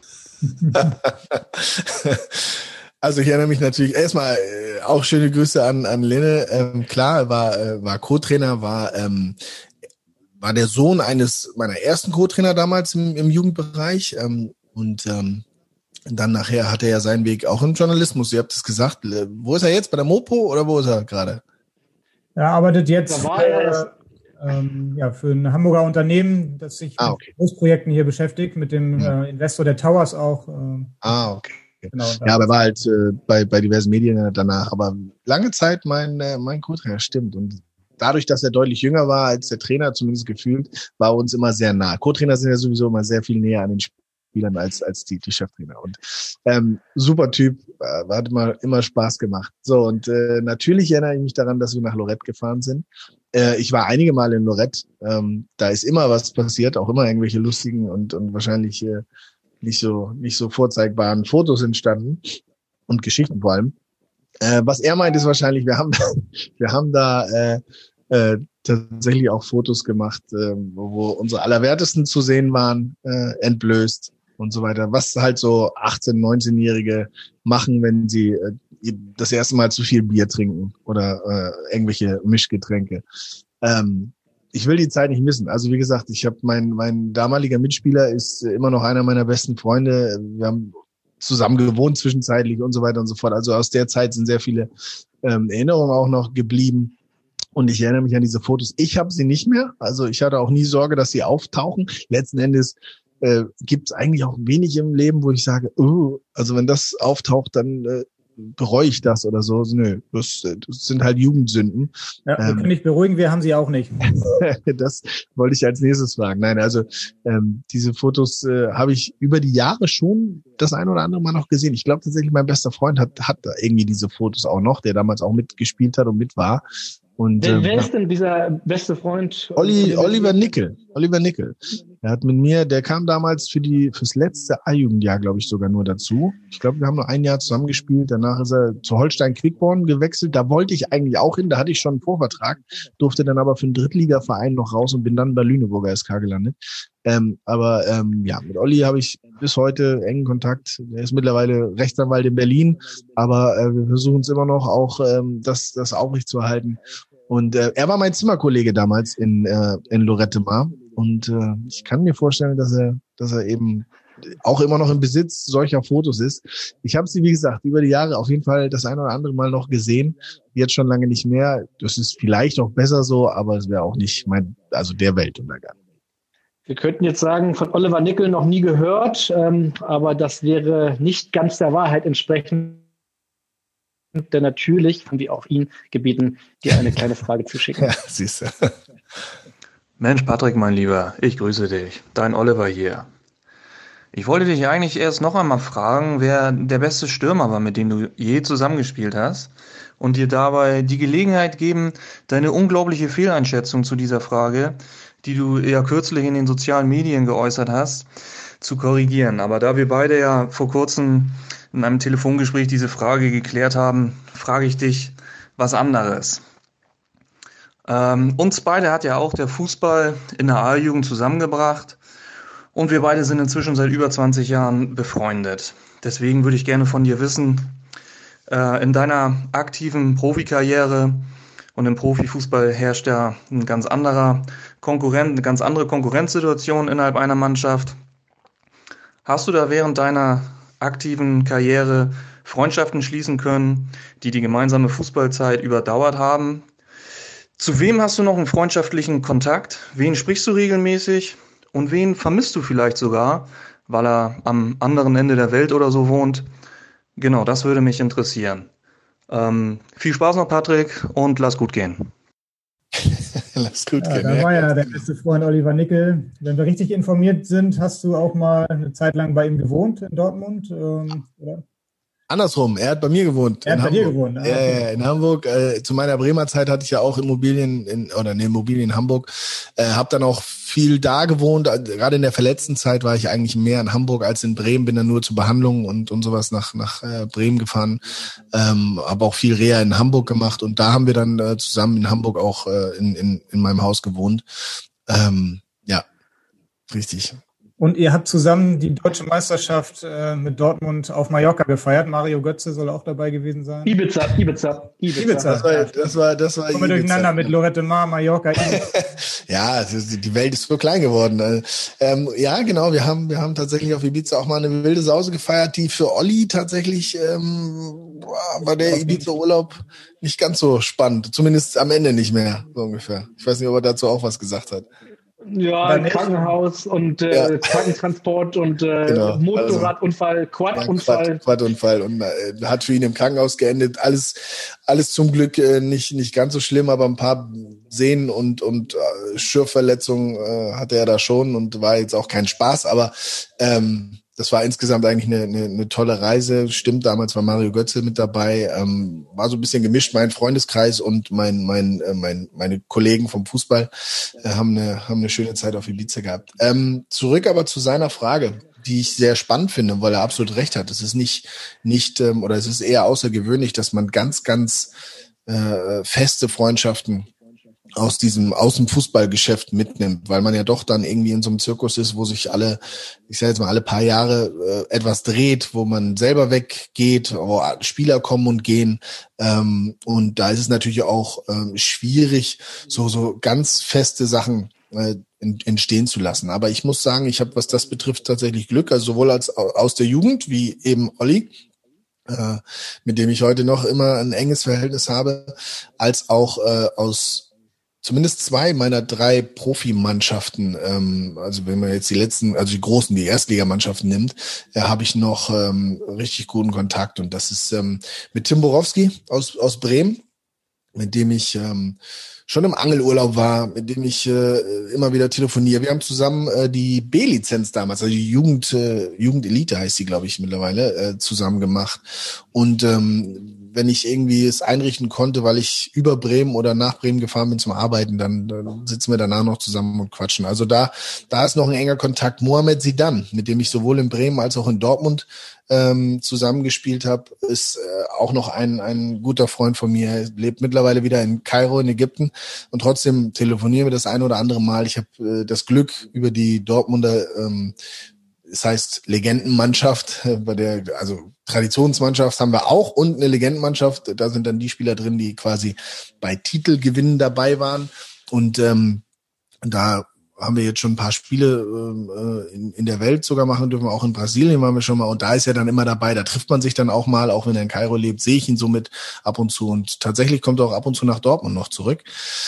Also ich erinnere mich natürlich erstmal äh, auch schöne Grüße an an Lenne. Ähm, klar, er war äh, war Co-Trainer, war ähm, war der Sohn eines meiner ersten Co-Trainer damals im, im Jugendbereich ähm, und ähm, dann nachher hatte er ja seinen Weg auch im Journalismus. Ihr habt es gesagt. Wo ist er jetzt? Bei der Mopo oder wo ist er gerade? Er arbeitet jetzt für, ähm, ja, für ein Hamburger Unternehmen, das sich ah, okay. mit Großprojekten hier beschäftigt, mit dem äh, Investor der Towers auch. Äh, ah, okay. Genau, ja, aber er war halt äh, bei, bei diversen Medien danach. Aber lange Zeit mein, äh, mein Co-Trainer, stimmt. Und dadurch, dass er deutlich jünger war als der Trainer, zumindest gefühlt, war uns immer sehr nah. Co-Trainer sind ja sowieso immer sehr viel näher an den Spielern als als die, die Cheftrainer. Und ähm, super Typ, äh, hat immer immer Spaß gemacht. So, und äh, natürlich erinnere ich mich daran, dass wir nach Lorette gefahren sind. Äh, ich war einige Mal in Lorette. Ähm, da ist immer was passiert, auch immer irgendwelche lustigen und und wahrscheinlich äh, nicht so nicht so vorzeigbaren Fotos entstanden und Geschichten vor allem. Äh, was er meint, ist wahrscheinlich, wir haben wir haben da äh, äh, tatsächlich auch Fotos gemacht, äh, wo, wo unsere Allerwertesten zu sehen waren, äh, entblößt und so weiter. Was halt so achtzehn-, neunzehnjährige machen, wenn sie äh, das erste Mal zu viel Bier trinken oder äh, irgendwelche Mischgetränke. Ähm, ich will die Zeit nicht missen. Also wie gesagt, ich habe mein mein damaliger Mitspieler ist immer noch einer meiner besten Freunde. Wir haben zusammen gewohnt zwischenzeitlich und so weiter und so fort. Also aus der Zeit sind sehr viele ähm, Erinnerungen auch noch geblieben. Und ich erinnere mich an diese Fotos. Ich habe sie nicht mehr. Also ich hatte auch nie Sorge, dass sie auftauchen. Letzten Endes äh, gibt es eigentlich auch wenig im Leben, wo ich sage, oh, also wenn das auftaucht, dann äh, bereue ich das oder so. Nö, das, das sind halt Jugendsünden. Ja, wir ähm, können dich beruhigen, wir haben sie auch nicht. Das wollte ich als nächstes fragen. Nein, also ähm, diese Fotos äh, habe ich über die Jahre schon das ein oder andere Mal noch gesehen. Ich glaube tatsächlich, mein bester Freund hat, hat da irgendwie diese Fotos auch noch, der damals auch mitgespielt hat und mit war. Und, wer, ähm, wer ist denn dieser beste Freund? Olli, Oliver Nickel. Oliver Nickel. Er hat mit mir, der kam damals für die fürs letzte A-Jugendjahr, glaube ich, sogar nur dazu. Ich glaube, wir haben nur ein Jahr zusammengespielt. Danach ist er zu Holstein Quickborn gewechselt. Da wollte ich eigentlich auch hin. Da hatte ich schon einen Vorvertrag, durfte dann aber für einen Drittligaverein noch raus und bin dann bei Lüneburger S K gelandet. Ähm, aber ähm, ja, mit Olli habe ich bis heute engen Kontakt. Er ist mittlerweile Rechtsanwalt in Berlin, aber äh, wir versuchen es immer noch auch, ähm, das, das aufrechtzuerhalten. Und äh, er war mein Zimmerkollege damals in äh, in Lorette de Mar. Und äh, ich kann mir vorstellen, dass er, dass er eben auch immer noch im Besitz solcher Fotos ist. Ich habe sie, wie gesagt, über die Jahre auf jeden Fall das ein oder andere Mal noch gesehen. Jetzt schon lange nicht mehr. Das ist vielleicht auch besser so, aber es wäre auch nicht mein, also der Weltuntergang. Wir könnten jetzt sagen, von Oliver Nickel noch nie gehört, ähm, aber das wäre nicht ganz der Wahrheit entsprechend. Denn natürlich haben wir auch ihn gebeten, dir eine kleine Frage zu schicken. Ja, siehst du. Mensch, Patrick, mein Lieber, ich grüße dich. Dein Oliver hier. Ich wollte dich eigentlich erst noch einmal fragen, wer der beste Stürmer war, mit dem du je zusammengespielt hast, und dir dabei die Gelegenheit geben, deine unglaubliche Fehleinschätzung zu dieser Frage, die du eher kürzlich in den sozialen Medien geäußert hast, zu korrigieren. Aber da wir beide ja vor kurzem in einem Telefongespräch diese Frage geklärt haben, frage ich dich was anderes. Ähm, uns beide hat ja auch der Fußball in der A-Jugend zusammengebracht und wir beide sind inzwischen seit über zwanzig Jahren befreundet. Deswegen würde ich gerne von dir wissen, äh, in deiner aktiven Profikarriere und im Profifußball herrscht ja ein ganz anderer Konkurrent, eine ganz andere Konkurrenzsituation innerhalb einer Mannschaft. Hast du da während deiner aktiven Karriere Freundschaften schließen können, die die gemeinsame Fußballzeit überdauert haben? Zu wem hast du noch einen freundschaftlichen Kontakt? Wen sprichst du regelmäßig? Und wen vermisst du vielleicht sogar, weil er am anderen Ende der Welt oder so wohnt? Genau, das würde mich interessieren. Ähm, viel Spaß noch, Patrick, und lass gut gehen. Lass gut ja, gehen. Da war ja der beste Freund Oliver Nickel. Wenn wir richtig informiert sind, hast du auch mal eine Zeit lang bei ihm gewohnt in Dortmund, ähm, oder? Andersrum, er hat bei mir gewohnt. Er hat bei Hamburg. dir gewohnt. Ah, ja, okay. ja, in Hamburg. Äh, zu meiner Bremer Zeit hatte ich ja auch Immobilien in, oder eine Immobilie in Hamburg. Äh, habe dann auch viel da gewohnt. Gerade in der verletzten Zeit war ich eigentlich mehr in Hamburg als in Bremen. Bin dann nur zur Behandlung und und sowas nach nach äh, Bremen gefahren. Ähm, habe auch viel Reha in Hamburg gemacht und da haben wir dann äh, zusammen in Hamburg auch äh, in in in meinem Haus gewohnt. Ähm, ja, richtig. Und ihr habt zusammen die deutsche Meisterschaft äh, mit Dortmund auf Mallorca gefeiert. Mario Götze soll auch dabei gewesen sein. Ibiza, Ibiza, Ibiza. Ibiza. Das war, das war, das war Kommen wir durcheinander mit Lorette Mar, Mallorca, Ibiza. Ja, die Welt ist so klein geworden. Ähm, ja, genau. Wir haben, wir haben tatsächlich auf Ibiza auch mal eine wilde Sause gefeiert, die für Olli tatsächlich ähm, war der Ibiza-Urlaub nicht ganz so spannend. Zumindest am Ende nicht mehr, so ungefähr. Ich weiß nicht, ob er dazu auch was gesagt hat. Ja, Krankenhaus und äh, ja. Krankentransport und äh, genau. Motorradunfall, also, Quadunfall. Ja, Quad, Quadunfall und äh, hat für ihn im Krankenhaus geendet. Alles, alles zum Glück äh, nicht nicht ganz so schlimm, aber ein paar Sehnen und und äh, Schürfverletzungen äh, hatte er da schon und war jetzt auch kein Spaß, aber ähm, das war insgesamt eigentlich eine, eine, eine tolle Reise. Stimmt, damals war Mario Götze mit dabei. Ähm, war so ein bisschen gemischt. Mein Freundeskreis und mein, mein, äh, mein, meine Kollegen vom Fußball äh, haben, eine, haben eine schöne Zeit auf Ibiza gehabt. Ähm, zurück aber zu seiner Frage, die ich sehr spannend finde, weil er absolut recht hat. Es ist nicht, nicht ähm, oder es ist eher außergewöhnlich, dass man ganz, ganz äh, feste Freundschaften aus diesem, aus dem Fußballgeschäft mitnimmt, weil man ja doch dann irgendwie in so einem Zirkus ist, wo sich alle, ich sage jetzt mal alle paar Jahre äh, etwas dreht, wo man selber weggeht, wo Spieler kommen und gehen, ähm, und da ist es natürlich auch ähm, schwierig, so so ganz feste Sachen äh, entstehen zu lassen. Aber ich muss sagen, ich habe, was das betrifft, tatsächlich Glück, also sowohl als aus der Jugend wie eben Olli, äh, mit dem ich heute noch immer ein enges Verhältnis habe, als auch äh, aus zumindest zwei meiner drei Profimannschaften, ähm, also wenn man jetzt die letzten, also die großen, die Erstligamannschaften nimmt, äh, habe ich noch ähm, richtig guten Kontakt. Und das ist ähm, mit Tim Borowski aus aus Bremen, mit dem ich ähm, schon im Angelurlaub war, mit dem ich äh, immer wieder telefoniere. Wir haben zusammen äh, die B-Lizenz damals, also die Jugend äh, Jugendelite heißt sie, glaube ich, mittlerweile, äh, zusammen gemacht. Und ähm, wenn ich irgendwie es einrichten konnte, weil ich über Bremen oder nach Bremen gefahren bin zum Arbeiten, dann, dann sitzen wir danach noch zusammen und quatschen. Also da, da ist noch ein enger Kontakt. Mohamed Zidane, mit dem ich sowohl in Bremen als auch in Dortmund ähm, zusammengespielt habe, ist äh, auch noch ein, ein guter Freund von mir. Er lebt mittlerweile wieder in Kairo in Ägypten und trotzdem telefonieren wir das ein oder andere Mal. Ich habe äh, das Glück, über die Dortmunder ähm, es heißt Legendenmannschaft, bei der, also Traditionsmannschaft haben wir auch und eine Legendenmannschaft. Da sind dann die Spieler drin, die quasi bei Titelgewinnen dabei waren. Und ähm, da haben wir jetzt schon ein paar Spiele äh, in, in der Welt sogar machen dürfen. Auch in Brasilien waren wir schon mal. Und da ist er dann immer dabei. Da trifft man sich dann auch mal, auch wenn er in Kairo lebt, sehe ich ihn somit ab und zu. Und tatsächlich kommt er auch ab und zu nach Dortmund noch zurück.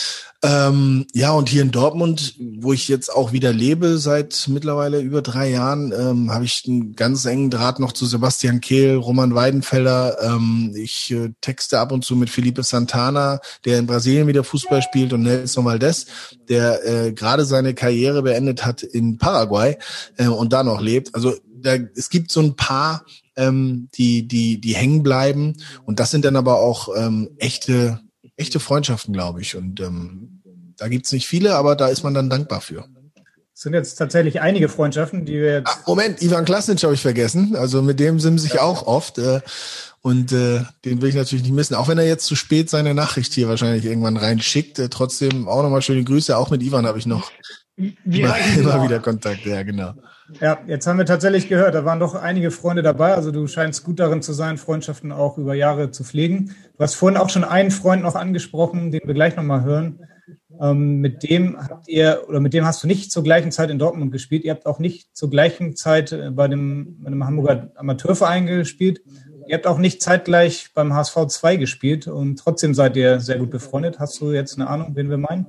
Ähm, ja, und hier in Dortmund, wo ich jetzt auch wieder lebe, seit mittlerweile über drei Jahren, ähm, habe ich einen ganz engen Draht noch zu Sebastian Kehl, Roman Weidenfeller. Ähm, ich äh, texte ab und zu mit Felipe Santana, der in Brasilien wieder Fußball spielt, und Nelson Valdez, der äh, gerade seine Karriere beendet hat in Paraguay äh, und da noch lebt. Also da, es gibt so ein paar, ähm, die die die hängen bleiben, und das sind dann aber auch ähm, echte echte Freundschaften, glaube ich. Und ähm, da gibt's nicht viele, aber da ist man dann dankbar für. Es sind jetzt tatsächlich einige Freundschaften, die wir jetzt... Ach, Moment, Ivan Klasnic habe ich vergessen. Also mit dem sind sich ja auch oft. Äh, und äh, den will ich natürlich nicht missen. Auch wenn er jetzt zu spät seine Nachricht hier wahrscheinlich irgendwann reinschickt. Äh, trotzdem auch nochmal schöne Grüße. Auch mit Ivan habe ich noch wir immer, immer wieder Kontakt. Ja, genau. Ja, jetzt haben wir tatsächlich gehört, da waren doch einige Freunde dabei. Also du scheinst gut darin zu sein, Freundschaften auch über Jahre zu pflegen. Du hast vorhin auch schon einen Freund noch angesprochen, den wir gleich nochmal hören. Ähm, mit dem habt ihr, oder mit dem hast du nicht zur gleichen Zeit in Dortmund gespielt. Ihr habt auch nicht zur gleichen Zeit bei dem, bei dem Hamburger Amateurverein gespielt. Ihr habt auch nicht zeitgleich beim H S V zwei gespielt und trotzdem seid ihr sehr gut befreundet. Hast du jetzt eine Ahnung, wen wir meinen?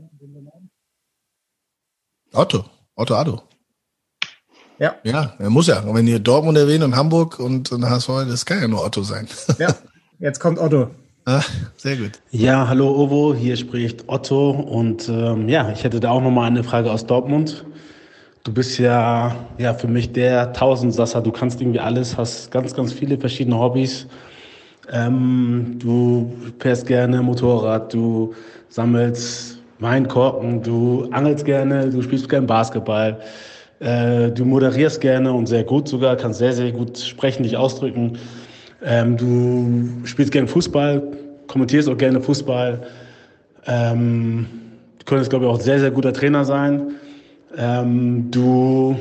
Otto, Otto Addo. Ja. Ja, er muss ja. Und wenn ihr Dortmund erwähnt und Hamburg und, und H S V, das kann ja nur Otto sein. Ja, jetzt kommt Otto. Ah, sehr gut. Ja, hallo Ovo, hier spricht Otto und ähm, ja, ich hätte da auch nochmal eine Frage aus Dortmund. Du bist ja, ja für mich der Tausendsasser, du kannst irgendwie alles, hast ganz, ganz viele verschiedene Hobbys. Ähm, du fährst gerne Motorrad, du sammelst Weinkorken, du angelst gerne, du spielst gerne Basketball. Du moderierst gerne und sehr gut sogar, kannst sehr, sehr gut sprechen, dich ausdrücken. Ähm, du spielst gerne Fußball, kommentierst auch gerne Fußball. Ähm, du könntest, glaube ich, auch sehr, sehr guter Trainer sein. Ähm, du,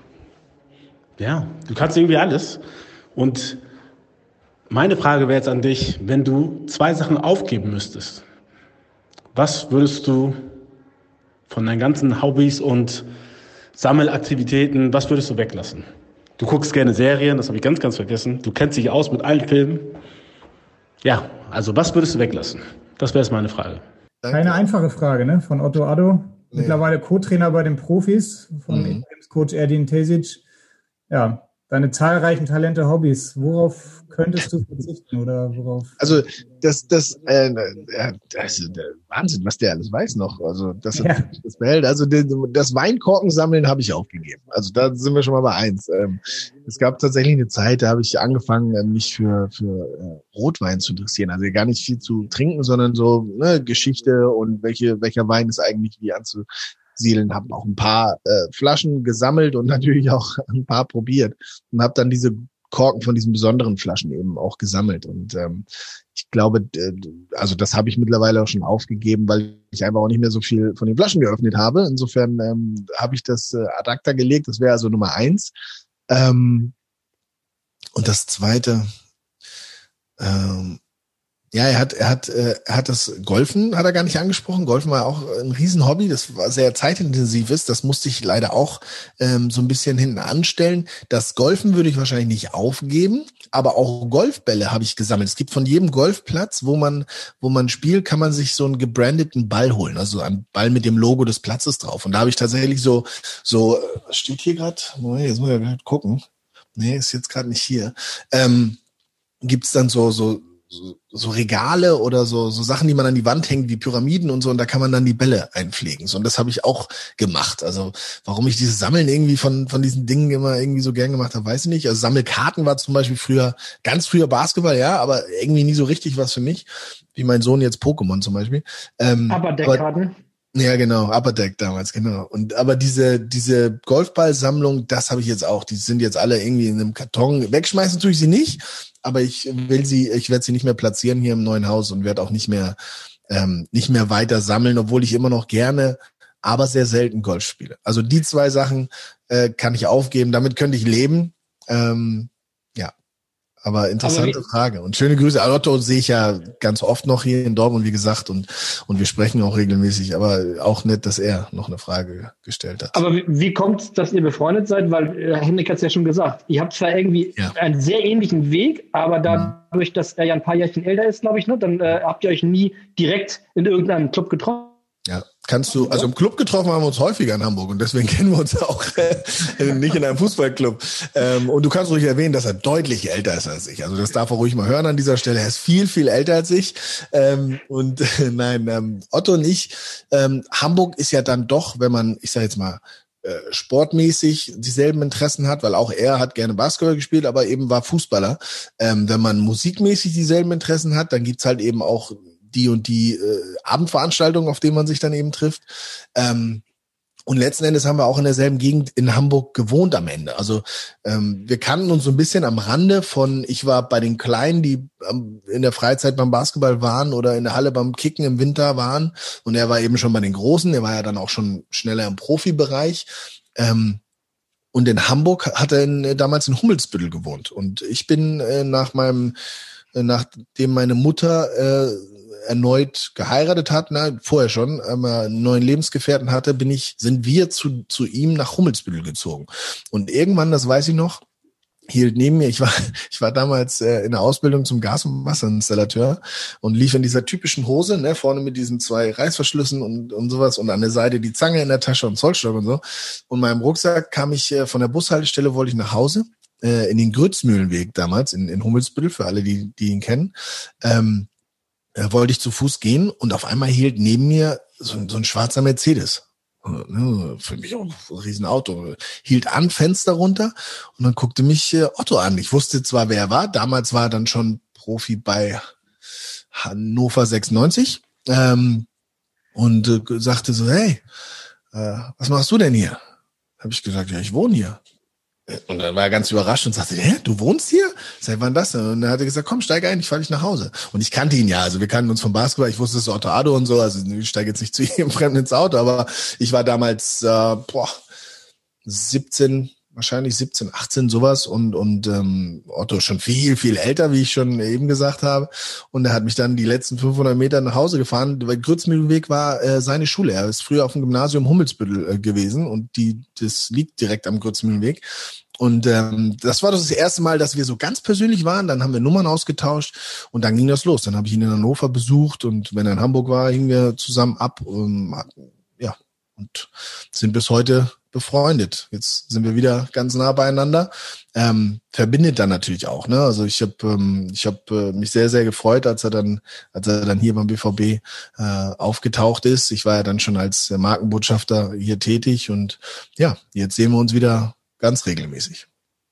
ja, du kannst irgendwie alles. Und meine Frage wäre jetzt an dich, wenn du zwei Sachen aufgeben müsstest, was würdest du von deinen ganzen Hobbys und Sammelaktivitäten, was würdest du weglassen? Du guckst gerne Serien, das habe ich ganz, ganz vergessen. Du kennst dich aus mit allen Filmen. Ja, also was würdest du weglassen? Das wäre jetzt meine Frage. Keine einfache Frage, ne? Von Otto Addo. Nee. Mittlerweile Co-Trainer bei den Profis, von mhm. Coach Erdin Tesic. Ja, deine zahlreichen Talente, Hobbys, worauf könntest du verzichten oder worauf? Also das, das, äh, das ist Wahnsinn, was der alles weiß noch. Also das, ja. das behält. Also das Weinkorkensammeln habe ich aufgegeben. Also da sind wir schon mal bei eins. Ähm, es gab tatsächlich eine Zeit, da habe ich angefangen, mich für für äh, Rotwein zu interessieren. Also gar nicht viel zu trinken, sondern so ne, Geschichte und welche welcher Wein ist eigentlich wie anzusiedeln. Habe auch ein paar äh, Flaschen gesammelt und natürlich auch ein paar probiert und habe dann diese Korken von diesen besonderen Flaschen eben auch gesammelt. Und ähm, ich glaube, also das habe ich mittlerweile auch schon aufgegeben, weil ich einfach auch nicht mehr so viel von den Flaschen geöffnet habe. Insofern ähm, habe ich das äh, ad acta gelegt. Das wäre also Nummer eins. Ähm, und das Zweite, ähm, ja, er hat, er hat, äh, er hat das Golfen, hat er gar nicht angesprochen. Golfen war auch ein Riesenhobby, das war sehr zeitintensiv ist. Das musste ich leider auch ähm, so ein bisschen hinten anstellen. Das Golfen würde ich wahrscheinlich nicht aufgeben, aber auch Golfbälle habe ich gesammelt. Es gibt von jedem Golfplatz, wo man, wo man spielt, kann man sich so einen gebrandeten Ball holen, also einen Ball mit dem Logo des Platzes drauf. Und da habe ich tatsächlich so, so, was steht hier gerade? Jetzt muss ich gerade gucken. Nee, ist jetzt gerade nicht hier. Ähm, gibt's dann so, so, So, so Regale oder so so Sachen, die man an die Wand hängt, wie Pyramiden und so, und da kann man dann die Bälle einpflegen. So, und das habe ich auch gemacht. Also warum ich dieses Sammeln irgendwie von von diesen Dingen immer irgendwie so gern gemacht habe, weiß ich nicht. Also Sammelkarten war zum Beispiel früher, ganz früher Basketball, ja, aber irgendwie nie so richtig was für mich. Wie mein Sohn jetzt Pokémon zum Beispiel. Ähm, aber Deckkarten? Ja, genau, Upper Deck damals, genau. Und aber diese diese Golfballsammlung, das habe ich jetzt auch. Die sind jetzt alle irgendwie in einem Karton. Wegschmeißen tue ich sie nicht, aber ich will sie, ich werde sie nicht mehr platzieren hier im neuen Haus und werde auch nicht mehr ähm, nicht mehr weiter sammeln, obwohl ich immer noch gerne, aber sehr selten Golf spiele. Also die zwei Sachen äh, kann ich aufgeben. Damit könnte ich leben. Ähm, ja. Aber interessante Aber Frage. Und schöne Grüße. Otto sehe ich ja ganz oft noch hier in Dortmund, wie gesagt, und und wir sprechen auch regelmäßig. Aber auch nett, dass er noch eine Frage gestellt hat. Aber wie, wie kommt es, dass ihr befreundet seid? Weil äh, Henrik hat es ja schon gesagt. Ihr habt zwar irgendwie ja. einen sehr ähnlichen Weg, aber dadurch, mhm. dass er ja ein paar Jährchen älter ist, glaube ich, ne, dann äh, habt ihr euch nie direkt in irgendeinem Club getroffen. Ja, kannst du, also im Club getroffen haben wir uns häufiger in Hamburg und deswegen kennen wir uns auch äh, nicht in einem Fußballclub. Ähm, und du kannst ruhig erwähnen, dass er deutlich älter ist als ich. Also das darf er ruhig mal hören an dieser Stelle. Er ist viel, viel älter als ich. Ähm, und äh, nein, ähm, Otto und ich, ähm, Hamburg ist ja dann doch, wenn man, ich sag jetzt mal, äh, sportmäßig dieselben Interessen hat, weil auch er hat gerne Basketball gespielt, aber eben war Fußballer. Ähm, wenn man musikmäßig dieselben Interessen hat, dann gibt's halt eben auch die und die äh, Abendveranstaltungen, auf denen man sich dann eben trifft. Ähm, Und letzten Endes haben wir auch in derselben Gegend in Hamburg gewohnt am Ende. Also ähm, wir kannten uns so ein bisschen am Rande von, ich war bei den Kleinen, die ähm, in der Freizeit beim Basketball waren oder in der Halle beim Kicken im Winter waren. Und er war eben schon bei den Großen, er war ja dann auch schon schneller im Profibereich. Ähm, und in Hamburg hat er in, damals in Hummelsbüttel gewohnt. Und ich bin äh, nach meinem, äh, nachdem meine Mutter äh, erneut geheiratet hat, na, vorher schon, aber einen neuen Lebensgefährten hatte, bin ich, sind wir zu, zu ihm nach Hummelsbüttel gezogen. Und irgendwann, das weiß ich noch, hielt neben mir, ich war, ich war damals äh, in der Ausbildung zum Gas- und Wasserinstallateur und lief in dieser typischen Hose, ne, vorne mit diesen zwei Reißverschlüssen und, und sowas und an der Seite die Zange in der Tasche und Zollstock und so. Und meinem Rucksack kam ich äh, von der Bushaltestelle, wollte ich nach Hause, äh, in den Grützmühlenweg damals, in, in Hummelsbüttel, für alle, die, die ihn kennen, ähm, Äh, wollte ich zu Fuß gehen und auf einmal hielt neben mir so, so ein schwarzer Mercedes. Für mich auch ein Riesenauto. Hielt an, Fenster runter und dann guckte mich äh, Otto an. Ich wusste zwar, wer er war. Damals war er dann schon Profi bei Hannover sechsundneunzig ähm, und äh, sagte so, hey, äh, was machst du denn hier? Habe ich gesagt, ja, ich wohne hier. Und dann war er ganz überrascht und sagte, hä, du wohnst hier? Seit wann das denn? Und dann hat er gesagt, komm, steig ein, ich fahre dich nach Hause. Und ich kannte ihn ja, also wir kannten uns vom Basketball, ich wusste, es ist Otto Addo und so, also ich steige jetzt nicht zu jedem Fremden ins Auto, aber ich war damals, äh, boah, siebzehn, wahrscheinlich siebzehn, achtzehn, sowas und und ähm, Otto schon viel, viel älter, wie ich schon eben gesagt habe. Und er hat mich dann die letzten fünfhundert Meter nach Hause gefahren, weil Grützmühlenweg war äh, seine Schule. Er ist früher auf dem Gymnasium Hummelsbüttel äh, gewesen und die das liegt direkt am Grützmühlenweg. Und ähm, das war das erste Mal, dass wir so ganz persönlich waren. Dann haben wir Nummern ausgetauscht und dann ging das los. Dann habe ich ihn in Hannover besucht und wenn er in Hamburg war, hingen wir zusammen ab. Und, ja, und sind bis heute befreundet. Jetzt sind wir wieder ganz nah beieinander. Ähm, verbindet dann natürlich auch, ne? Also ich habe ähm, ich habe äh, mich sehr sehr gefreut, als er dann als er dann hier beim B V B äh, aufgetaucht ist. Ich war ja dann schon als Markenbotschafter hier tätig und ja, jetzt sehen wir uns wieder ganz regelmäßig.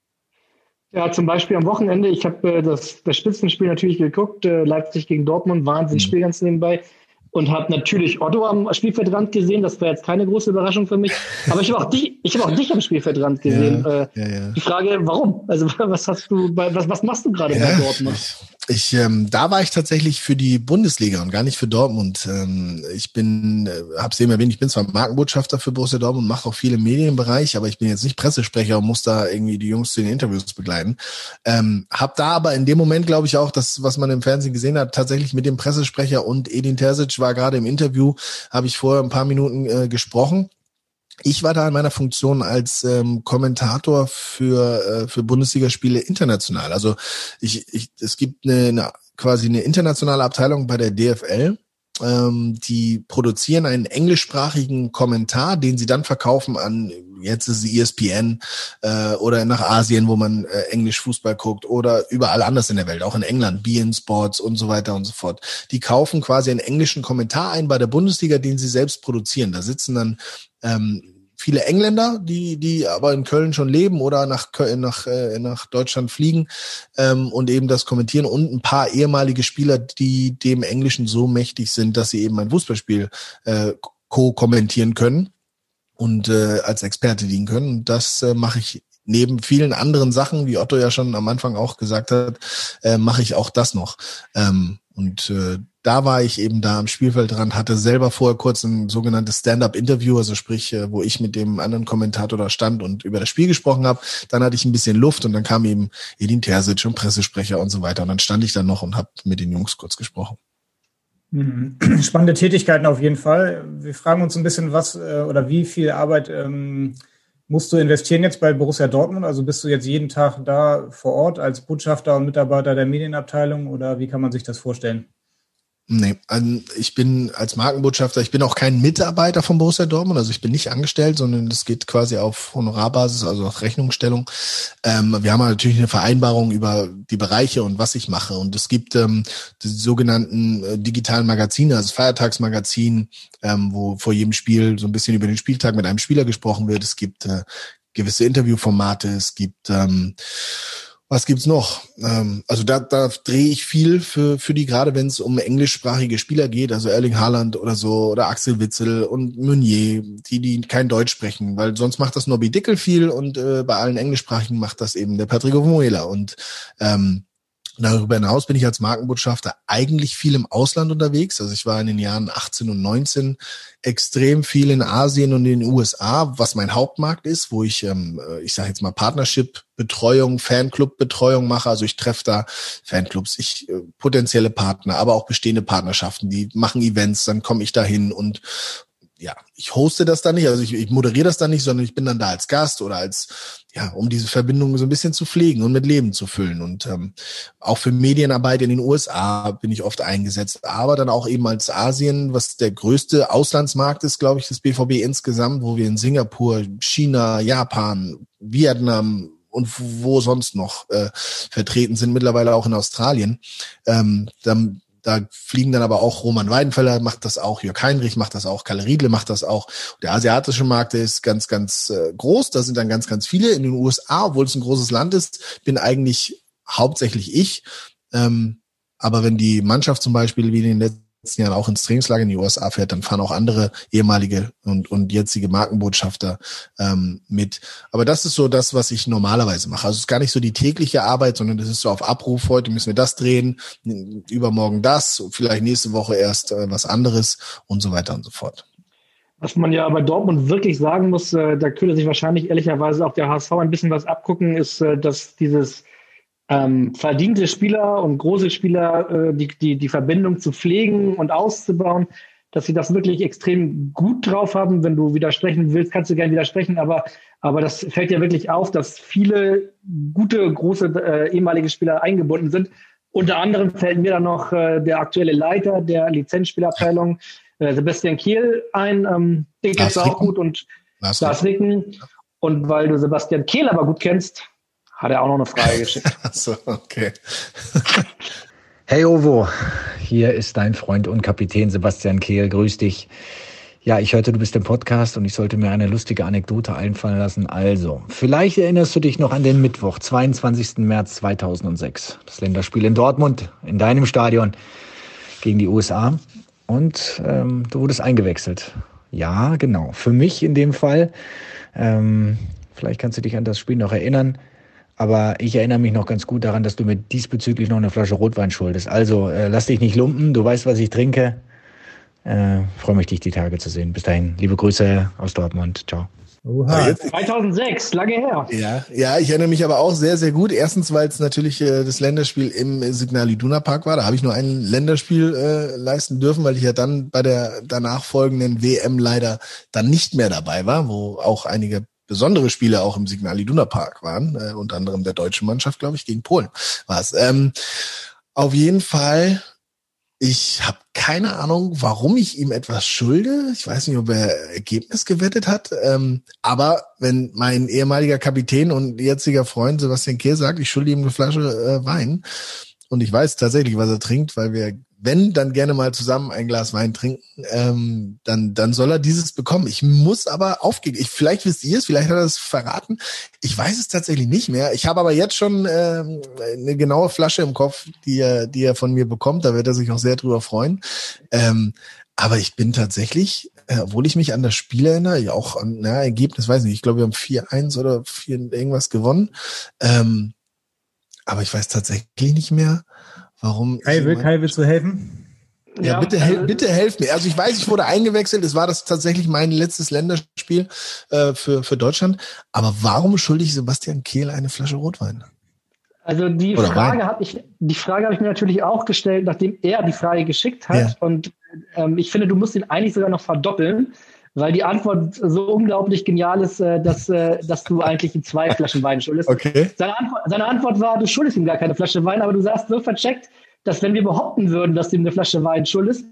Ja, zum Beispiel am Wochenende, ich habe äh, das, das Spitzenspiel natürlich geguckt, äh, Leipzig gegen Dortmund, Wahnsinnsspiel mhm. ganz nebenbei. Und habe natürlich Otto am Spielfeldrand gesehen. Das war jetzt keine große Überraschung für mich. Aber ich habe auch dich, ich habe auch dich am Spielfeldrand gesehen. Ja, äh, ja, ja. Die Frage, warum? Also was hast du, bei, was, was machst du gerade ja, bei Dortmund? Ich, ähm, da war ich tatsächlich für die Bundesliga und gar nicht für Dortmund. Ähm, ich bin, äh, habe es eben erwähnt, ich bin zwar Markenbotschafter für Borussia Dortmund, mache auch viel im Medienbereich, aber ich bin jetzt nicht Pressesprecher und muss da irgendwie die Jungs zu den Interviews begleiten. Ähm, hab da aber in dem Moment, glaube ich, auch das, was man im Fernsehen gesehen hat, tatsächlich mit dem Pressesprecher und Edin Terzic war gerade im Interview, habe ich vorher ein paar Minuten äh, gesprochen. Ich war da in meiner Funktion als ähm, Kommentator für äh, für Bundesligaspiele international. Also ich, ich es gibt eine, eine quasi eine internationale Abteilung bei der D F L, ähm, die produzieren einen englischsprachigen Kommentar, den sie dann verkaufen an, jetzt ist es E S P N äh, oder nach Asien, wo man äh, Englisch Fußball guckt oder überall anders in der Welt, auch in England, B N Sports und so weiter und so fort. Die kaufen quasi einen englischen Kommentar ein bei der Bundesliga, den sie selbst produzieren. Da sitzen dann ähm, viele Engländer, die die aber in Köln schon leben oder nach nach äh, nach Deutschland fliegen ähm, und eben das kommentieren und ein paar ehemalige Spieler, die dem Englischen so mächtig sind, dass sie eben ein Fußballspiel äh, co-kommentieren können und äh, als Experte dienen können. Und das äh, mache ich neben vielen anderen Sachen, wie Otto ja schon am Anfang auch gesagt hat, äh, mache ich auch das noch. Ähm, und äh, da war ich eben da am Spielfeldrand, hatte selber vorher kurz ein sogenanntes Stand-up-Interview, also sprich, äh, wo ich mit dem anderen Kommentator da stand und über das Spiel gesprochen habe. Dann hatte ich ein bisschen Luft und dann kam eben Edin Terzic und Pressesprecher und so weiter. Und dann stand ich da noch und habe mit den Jungs kurz gesprochen. Spannende Tätigkeiten auf jeden Fall. Wir fragen uns ein bisschen, was äh, oder wie viel Arbeit ähm, musst du investieren jetzt bei Borussia Dortmund? Also bist du jetzt jeden Tag da vor Ort als Botschafter und Mitarbeiter der Medienabteilung oder wie kann man sich das vorstellen? Nee, ich bin als Markenbotschafter, ich bin auch kein Mitarbeiter von Borussia Dortmund, also ich bin nicht angestellt, sondern das geht quasi auf Honorarbasis, also auf Rechnungsstellung. Ähm, wir haben natürlich eine Vereinbarung über die Bereiche und was ich mache und es gibt ähm, die sogenannten äh, digitalen Magazine, also Feiertagsmagazin, ähm, wo vor jedem Spiel so ein bisschen über den Spieltag mit einem Spieler gesprochen wird. Es gibt äh, gewisse Interviewformate, es gibt ähm, Was gibt's noch? Ähm, also da, da drehe ich viel für für die, gerade wenn es um englischsprachige Spieler geht, also Erling Haaland oder so oder Axel Witsel und Meunier, die die kein Deutsch sprechen, weil sonst macht das Nobby Dickel viel und äh, bei allen englischsprachigen macht das eben der Patrick Ovomuela. Und ähm, darüber hinaus bin ich als Markenbotschafter eigentlich viel im Ausland unterwegs. Also ich war in den Jahren achtzehn und neunzehn extrem viel in Asien und in den U S A, was mein Hauptmarkt ist, wo ich, ähm, ich sage jetzt mal Partnership-Betreuung, Fanclub-Betreuung mache. Also ich treffe da Fanclubs, ich äh, potenzielle Partner, aber auch bestehende Partnerschaften, die machen Events, dann komme ich da hin und ja, ich hoste das dann nicht, also ich, ich moderiere das dann nicht, sondern ich bin dann da als Gast oder als, ja, um diese Verbindung so ein bisschen zu pflegen und mit Leben zu füllen. Und ähm, auch für Medienarbeit in den U S A bin ich oft eingesetzt, aber dann auch eben als Asien, was der größte Auslandsmarkt ist, glaube ich, des B V B insgesamt, wo wir in Singapur, China, Japan, Vietnam und wo sonst noch äh, vertreten sind, mittlerweile auch in Australien. Ähm, dann Da fliegen dann aber auch Roman Weidenfeller, macht das auch, Jörg Heinrich macht das auch, Kalle Riedle macht das auch. Der asiatische Markt, der ist ganz, ganz äh, groß. Da sind dann ganz, ganz viele. In den U S A, obwohl es ein großes Land ist, bin eigentlich hauptsächlich ich. Ähm, aber wenn die Mannschaft zum Beispiel wie in den letzten Jahren auch ins Trainingslager in die U S A fährt, dann fahren auch andere ehemalige und und jetzige Markenbotschafter ähm, mit. Aber das ist so das, was ich normalerweise mache. Also es ist gar nicht so die tägliche Arbeit, sondern das ist so auf Abruf. Heute müssen wir das drehen, übermorgen das, vielleicht nächste Woche erst äh, was anderes und so weiter und so fort. Was man ja bei Dortmund wirklich sagen muss, äh, da könnte sich wahrscheinlich ehrlicherweise auch der H S V ein bisschen was abgucken, ist, äh, dass dieses Ähm, verdiente Spieler und große Spieler, äh, die, die, die Verbindung zu pflegen und auszubauen, dass sie das wirklich extrem gut drauf haben. Wenn du widersprechen willst, kannst du gerne widersprechen, aber, aber das fällt ja wirklich auf, dass viele gute, große äh, ehemalige Spieler eingebunden sind. Unter anderem fällt mir dann noch äh, der aktuelle Leiter der Lizenzspielerabteilung, äh, Sebastian Kehl, ein. Ähm, den kennst du auch gut und Lars Ricken. Und weil du Sebastian Kehl aber gut kennst, hat er auch noch eine Frage geschickt. Achso, okay. Hey Ovo, hier ist dein Freund und Kapitän Sebastian Kehl. Grüß dich. Ja, ich hörte, du bist im Podcast und ich sollte mir eine lustige Anekdote einfallen lassen. Also, vielleicht erinnerst du dich noch an den Mittwoch, zweiundzwanzigsten März zweitausendsechs. Das Länderspiel in Dortmund, in deinem Stadion gegen die U S A. Und ähm, du wurdest eingewechselt. Ja, genau. Für mich in dem Fall. Ähm, vielleicht kannst du dich an das Spiel noch erinnern. Aber ich erinnere mich noch ganz gut daran, dass du mir diesbezüglich noch eine Flasche Rotwein schuldest. Also äh, lass dich nicht lumpen, du weißt, was ich trinke. Äh, freue mich, dich die Tage zu sehen. Bis dahin, liebe Grüße aus Dortmund. Ciao. Oha. zweitausendsechs, lange her. Ja, ja, ich erinnere mich aber auch sehr, sehr gut. Erstens, weil es natürlich äh, das Länderspiel im Signal Iduna Park war. Da habe ich nur ein Länderspiel äh, leisten dürfen, weil ich ja dann bei der danach folgenden W M leider dann nicht mehr dabei war, wo auch einige besondere Spiele auch im Signal Iduna Park waren, äh, unter anderem der deutschen Mannschaft, glaube ich, gegen Polen war es. Ähm, auf jeden Fall, ich habe keine Ahnung, warum ich ihm etwas schulde. Ich weiß nicht, ob er Ergebnis gewettet hat. Ähm, aber wenn mein ehemaliger Kapitän und jetziger Freund Sebastian Kehl sagt, ich schulde ihm eine Flasche äh, Wein und ich weiß tatsächlich, was er trinkt, weil wir wenn, dann gerne mal zusammen ein Glas Wein trinken, ähm, dann dann soll er dieses bekommen. Ich muss aber aufgehen. Ich, vielleicht wisst ihr es, vielleicht hat er es verraten. Ich weiß es tatsächlich nicht mehr. Ich habe aber jetzt schon ähm, eine genaue Flasche im Kopf, die er, die er von mir bekommt. Da wird er sich auch sehr drüber freuen. Ähm, aber ich bin tatsächlich, äh, obwohl ich mich an das Spiel erinnere, ja auch an na, Ergebnis, weiß nicht, ich glaube, wir haben vier eins oder vier irgendwas gewonnen. Ähm, aber ich weiß tatsächlich nicht mehr, warum. Kai, will, Kai, willst du helfen? Ja, ja, bitte, hel- bitte helft mir. Also ich weiß, ich wurde eingewechselt. Es war das tatsächlich mein letztes Länderspiel äh, für für Deutschland. Aber warum schulde ich Sebastian Kehl eine Flasche Rotwein? Also die Oder Frage habe ich, die Frage habe ich mir natürlich auch gestellt, nachdem er die Frage geschickt hat. Ja. Und ähm, ich finde, du musst ihn eigentlich sogar noch verdoppeln, weil die Antwort so unglaublich genial ist, äh, dass äh, dass du eigentlich ihm zwei Flaschen Wein schuldest. Okay. Seine Antwort, seine Antwort war, du schuldest ihm gar keine Flasche Wein, aber du sagst so vercheckt, dass wenn wir behaupten würden, dass du ihm eine Flasche Wein schuldest,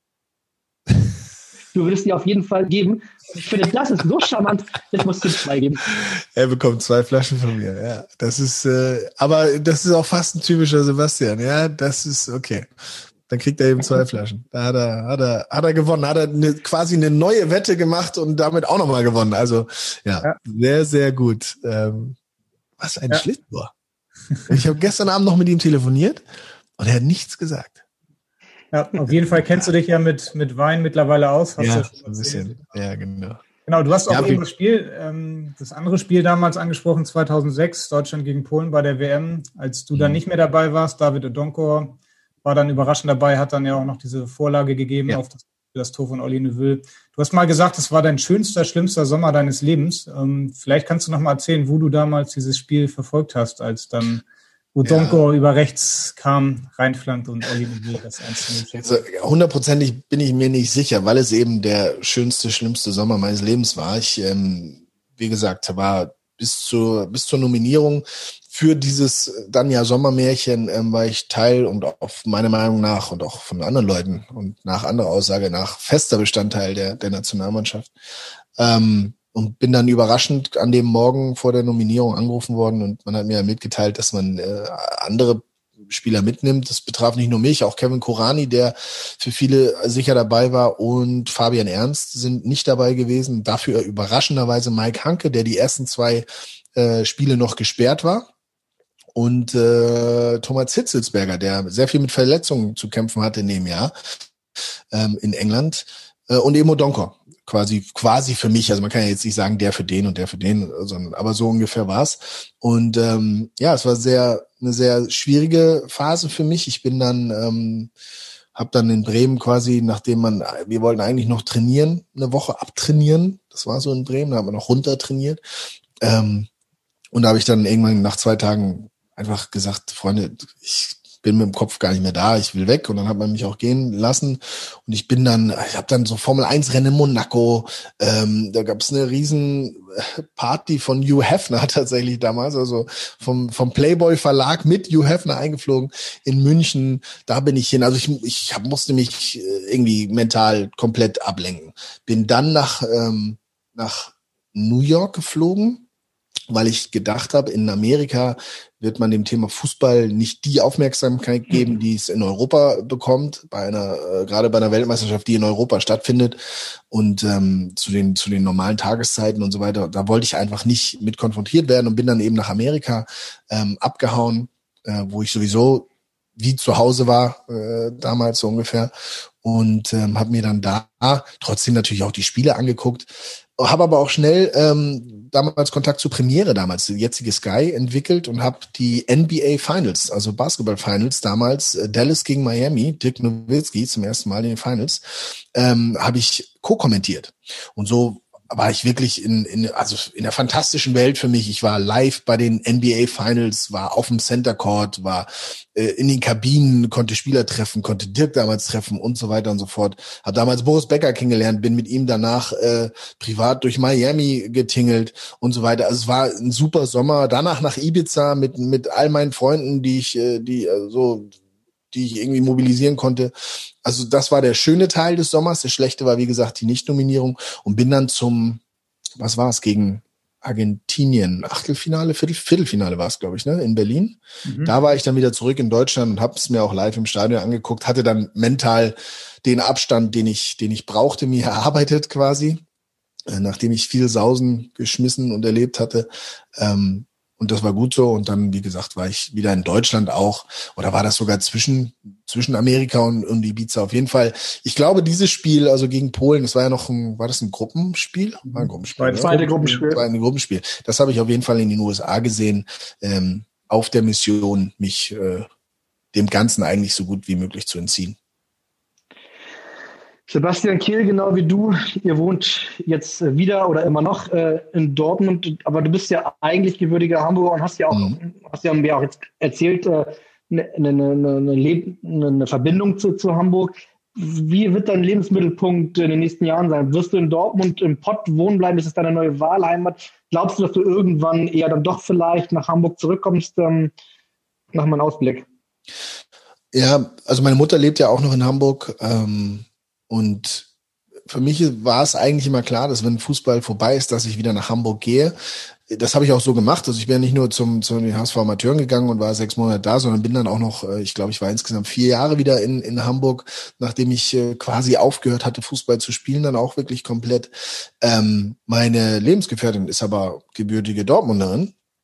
du würdest die auf jeden Fall geben. Ich finde, das ist so charmant, jetzt musst du zwei geben. Er bekommt zwei Flaschen von mir, ja. Das ist, äh, aber das ist auch fast ein typischer Sebastian, ja. Das ist okay. Dann kriegt er eben zwei Flaschen. Da hat er, hat er, hat er gewonnen. Hat er eine, quasi eine neue Wette gemacht und damit auch nochmal gewonnen. Also ja, ja, sehr, sehr gut. Ähm, was ein ja. Schlitzohr. Ich habe gestern Abend noch mit ihm telefoniert und er hat nichts gesagt. Ja, auf jeden Fall kennst du dich ja mit, mit Wein mittlerweile aus. Hast ja, ja ein bisschen. Ja, genau. Genau, du hast auch ja, eben das Spiel, ähm, das andere Spiel damals angesprochen, zweitausendsechs, Deutschland gegen Polen bei der W M, als du mhm. dann nicht mehr dabei warst. David Odonkor war dann überraschend dabei, hat dann ja auch noch diese Vorlage gegeben ja. auf das, das Tor von Olli Neuville. Du hast mal gesagt, es war dein schönster, schlimmster Sommer deines Lebens. Ähm, vielleicht kannst du noch mal erzählen, wo du damals dieses Spiel verfolgt hast, als dann Odonkor ja. über rechts kam, reinflankt und Olli Neuville das eins null. Also hundertprozentig bin ich mir nicht sicher, weil es eben der schönste, schlimmste Sommer meines Lebens war. Ich, ähm, wie gesagt, war bis zur bis zur Nominierung für dieses dann ja Sommermärchen ähm, war ich Teil und auch meiner Meinung nach und auch von anderen Leuten und nach anderer Aussage nach fester Bestandteil der der Nationalmannschaft. Ähm, Und bin dann überraschend an dem Morgen vor der Nominierung angerufen worden und man hat mir mitgeteilt, dass man äh, andere Spieler mitnimmt. Das betraf nicht nur mich, auch Kevin Kurani, der für viele sicher dabei war, und Fabian Ernst sind nicht dabei gewesen. Dafür überraschenderweise Mike Hanke, der die ersten zwei äh, Spiele noch gesperrt war. Und äh, Thomas Hitzelsberger, der sehr viel mit Verletzungen zu kämpfen hatte in dem Jahr ähm, in England. Äh, und eben Odonkor. Quasi, quasi für mich, also man kann ja jetzt nicht sagen, der für den und der für den, sondern, aber so ungefähr war's. Und ähm, ja, es war sehr eine sehr schwierige Phase für mich. Ich bin dann, ähm, habe dann in Bremen quasi, nachdem man, wir wollten eigentlich noch trainieren, eine Woche abtrainieren. Das war so in Bremen, da haben wir noch runter trainiert. Ähm, und da habe ich dann irgendwann nach zwei Tagen einfach gesagt, Freunde, ich bin mit dem Kopf gar nicht mehr da, ich will weg. Und dann hat man mich auch gehen lassen. Und ich bin dann, ich habe dann so Formel eins Rennen in Monaco, ähm, da gab es eine riesen Party von Hugh Hefner tatsächlich damals, also vom vom Playboy Verlag mit Hugh Hefner eingeflogen in München. Da bin ich hin. Also ich ich hab, musste mich irgendwie mental komplett ablenken. Bin dann nach ähm, nach New York geflogen, weil ich gedacht habe, in Amerika wird man dem Thema Fußball nicht die Aufmerksamkeit geben, die es in Europa bekommt, bei einer äh, gerade bei einer Weltmeisterschaft, die in Europa stattfindet und ähm, zu den zu den normalen Tageszeiten und so weiter. Da wollte ich einfach nicht mit konfrontiert werden und bin dann eben nach Amerika ähm, abgehauen, äh, wo ich sowieso wie zu Hause war äh, damals so ungefähr und ähm, habe mir dann da trotzdem natürlich auch die Spiele angeguckt. Habe aber auch schnell ähm, damals Kontakt zur Premiere damals, die jetzige Sky, entwickelt und habe die N B A Finals, also Basketball Finals damals, äh, Dallas gegen Miami, Dirk Nowitzki zum ersten Mal in den Finals, ähm, habe ich co-kommentiert. Und so war ich wirklich in, in, also in der fantastischen Welt für mich. Ich war live bei den N B A Finals, war auf dem Center Court, war äh, in den Kabinen, konnte Spieler treffen, konnte Dirk damals treffen und so weiter und so fort. Hab damals Boris Becker kennengelernt, bin mit ihm danach äh, privat durch Miami getingelt und so weiter. Also es war ein super Sommer. Danach nach Ibiza mit mit all meinen Freunden, die ich, äh, die äh, so die ich irgendwie mobilisieren konnte. Also das war der schöne Teil des Sommers. Der schlechte war, wie gesagt, die Nichtnominierung und bin dann zum, was war es, gegen Argentinien, Achtelfinale, Viertel, Viertelfinale war es, glaube ich, ne, in Berlin. Mhm. Da war ich dann wieder zurück in Deutschland und habe es mir auch live im Stadion angeguckt, hatte dann mental den Abstand, den ich, den ich brauchte, mir erarbeitet quasi, äh, nachdem ich viel Sausen geschmissen und erlebt hatte. Ähm, Und das war gut so. Und dann, wie gesagt, war ich wieder in Deutschland auch. Oder war das sogar zwischen zwischen Amerika und, und Ibiza auf jeden Fall. Ich glaube, dieses Spiel, also gegen Polen, das war ja noch ein, war das ein Gruppenspiel? War ein Gruppenspiel. Zweite Gruppenspiel. Das war ein Gruppenspiel. Das habe ich auf jeden Fall in den U S A gesehen, ähm, auf der Mission, mich äh, dem Ganzen eigentlich so gut wie möglich zu entziehen. Sebastian Kehl, genau wie du, ihr wohnt jetzt wieder oder immer noch äh, in Dortmund, aber du bist ja eigentlich gebürtiger Hamburger und hast ja auch, mhm. hast ja mir auch jetzt erzählt, äh, eine, eine, eine, Leb- eine Verbindung zu, zu Hamburg. Wie wird dein Lebensmittelpunkt in den nächsten Jahren sein? Wirst du in Dortmund im Pott wohnen bleiben? Ist es deine neue Wahlheimat? Glaubst du, dass du irgendwann eher dann doch vielleicht nach Hamburg zurückkommst? Ähm, nach meinem Ausblick. Ja, also meine Mutter lebt ja auch noch in Hamburg. Ähm Und für mich war es eigentlich immer klar, dass wenn Fußball vorbei ist, dass ich wieder nach Hamburg gehe. Das habe ich auch so gemacht. Also ich bin nicht nur zum, zu den H S V Amateuren gegangen und war sechs Monate da, sondern bin dann auch noch, ich glaube, ich war insgesamt vier Jahre wieder in, in Hamburg, nachdem ich quasi aufgehört hatte, Fußball zu spielen, dann auch wirklich komplett. Ähm, meine Lebensgefährtin ist aber gebürtige Dortmunderin.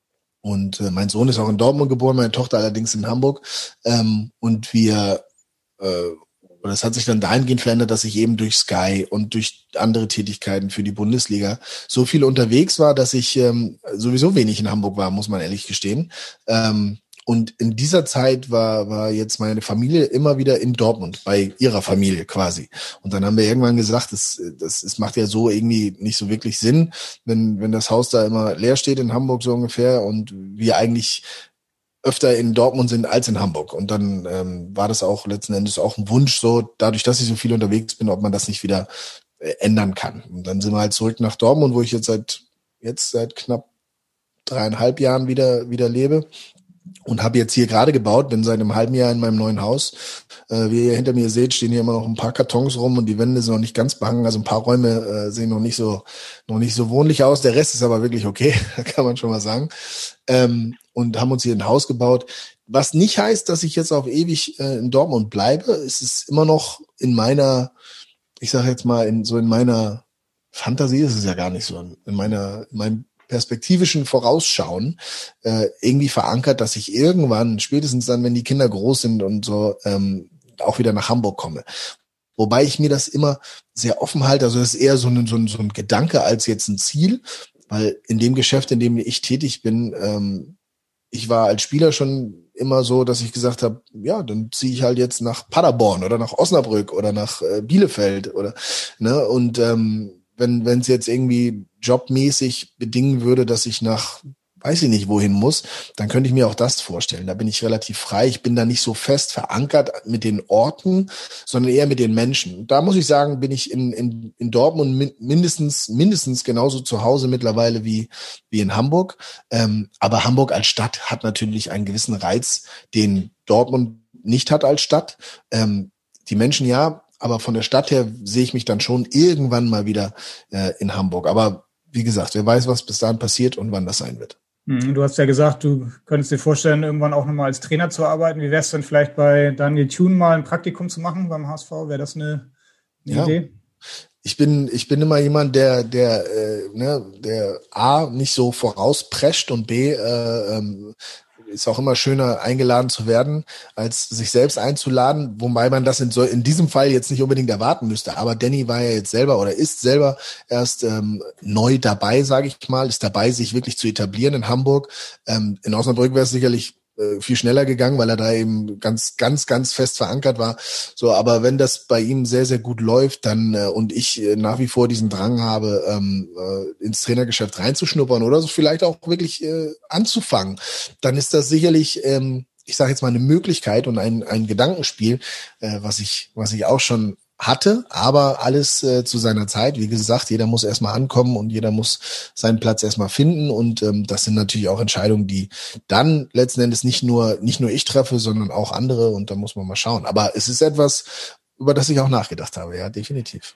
Und äh, mein Sohn ist auch in Dortmund geboren, meine Tochter allerdings in Hamburg. Ähm, und wir, äh, und es hat sich dann dahingehend verändert, dass ich eben durch Sky und durch andere Tätigkeiten für die Bundesliga so viel unterwegs war, dass ich ähm, sowieso wenig in Hamburg war, muss man ehrlich gestehen. Ähm, Und in dieser Zeit war war jetzt meine Familie immer wieder in Dortmund, bei ihrer Familie quasi. Und dann haben wir irgendwann gesagt, das, das, das macht ja so irgendwie nicht so wirklich Sinn, wenn wenn das Haus da immer leer steht in Hamburg so ungefähr und wir eigentlich öfter in Dortmund sind als in Hamburg. Und dann ähm, war das auch letzten Endes auch ein Wunsch, so dadurch, dass ich so viel unterwegs bin, ob man das nicht wieder äh, ändern kann. Und dann sind wir halt zurück nach Dortmund, wo ich jetzt seit jetzt seit knapp dreieinhalb Jahren wieder wieder lebe. Und habe jetzt hier gerade gebaut, bin seit einem halben Jahr in meinem neuen Haus. Äh, wie ihr hinter mir seht, stehen hier immer noch ein paar Kartons rum und die Wände sind noch nicht ganz behangen. Also ein paar Räume äh, sehen noch nicht so noch nicht so wohnlich aus. Der Rest ist aber wirklich okay, kann man schon mal sagen. Ähm, und haben uns hier ein Haus gebaut. Was nicht heißt, dass ich jetzt auf ewig äh, in Dortmund bleibe. Es ist immer noch in meiner, ich sage jetzt mal, in so in meiner Fantasie, ist es ja gar nicht so, in meiner, in meinem perspektivischen Vorausschauen äh, irgendwie verankert, dass ich irgendwann, spätestens dann, wenn die Kinder groß sind und so, ähm, auch wieder nach Hamburg komme. Wobei ich mir das immer sehr offen halte, also das ist eher so ein, so ein, so ein Gedanke als jetzt ein Ziel, weil in dem Geschäft, in dem ich tätig bin, ähm, ich war als Spieler schon immer so, dass ich gesagt habe, ja, dann ziehe ich halt jetzt nach Paderborn oder nach Osnabrück oder nach äh, Bielefeld oder ne und ähm, wenn wenn es jetzt irgendwie jobmäßig bedingen würde, dass ich nach weiß ich nicht wohin muss, dann könnte ich mir auch das vorstellen. Da bin ich relativ frei. Ich bin da nicht so fest verankert mit den Orten, sondern eher mit den Menschen. Da muss ich sagen, bin ich in in, in Dortmund mindestens mindestens genauso zu Hause mittlerweile wie wie in Hamburg. Ähm, aber Hamburg als Stadt hat natürlich einen gewissen Reiz, den Dortmund nicht hat als Stadt. Ähm, die Menschen ja, aber von der Stadt her sehe ich mich dann schon irgendwann mal wieder äh, in Hamburg. Aber wie gesagt, wer weiß, was bis dahin passiert und wann das sein wird. Du hast ja gesagt, du könntest dir vorstellen, irgendwann auch nochmal als Trainer zu arbeiten. Wie wäre es denn vielleicht bei Daniel Thune mal ein Praktikum zu machen beim H S V? Wäre das eine, eine ja. Idee? Ich bin, ich bin immer jemand, der, der, äh, ne, der A, nicht so vorausprescht und B, äh, ähm, ist auch immer schöner, eingeladen zu werden, als sich selbst einzuladen, wobei man das in, so, in diesem Fall jetzt nicht unbedingt erwarten müsste. Aber Danny war ja jetzt selber oder ist selber erst ähm, neu dabei, sage ich mal, ist dabei, sich wirklich zu etablieren in Hamburg. Ähm, in Osnabrück wäre es sicherlich äh, viel schneller gegangen, weil er da eben ganz, ganz, ganz fest verankert war. So, aber wenn das bei ihm sehr, sehr gut läuft, dann äh, und ich äh, nach wie vor diesen Drang habe, ähm, äh, ins Trainergeschäft reinzuschnuppern oder so vielleicht auch wirklich äh, anzufangen, dann ist das sicherlich, ähm, ich sage jetzt mal, eine Möglichkeit und ein, ein Gedankenspiel, äh, was ich, was ich auch schon hatte, aber alles äh, zu seiner Zeit. Wie gesagt, jeder muss erstmal ankommen und jeder muss seinen Platz erstmal finden und ähm, das sind natürlich auch Entscheidungen, die dann letzten Endes nicht nur nicht nur ich treffe, sondern auch andere und da muss man mal schauen. Aber es ist etwas, über das ich auch nachgedacht habe, ja, definitiv.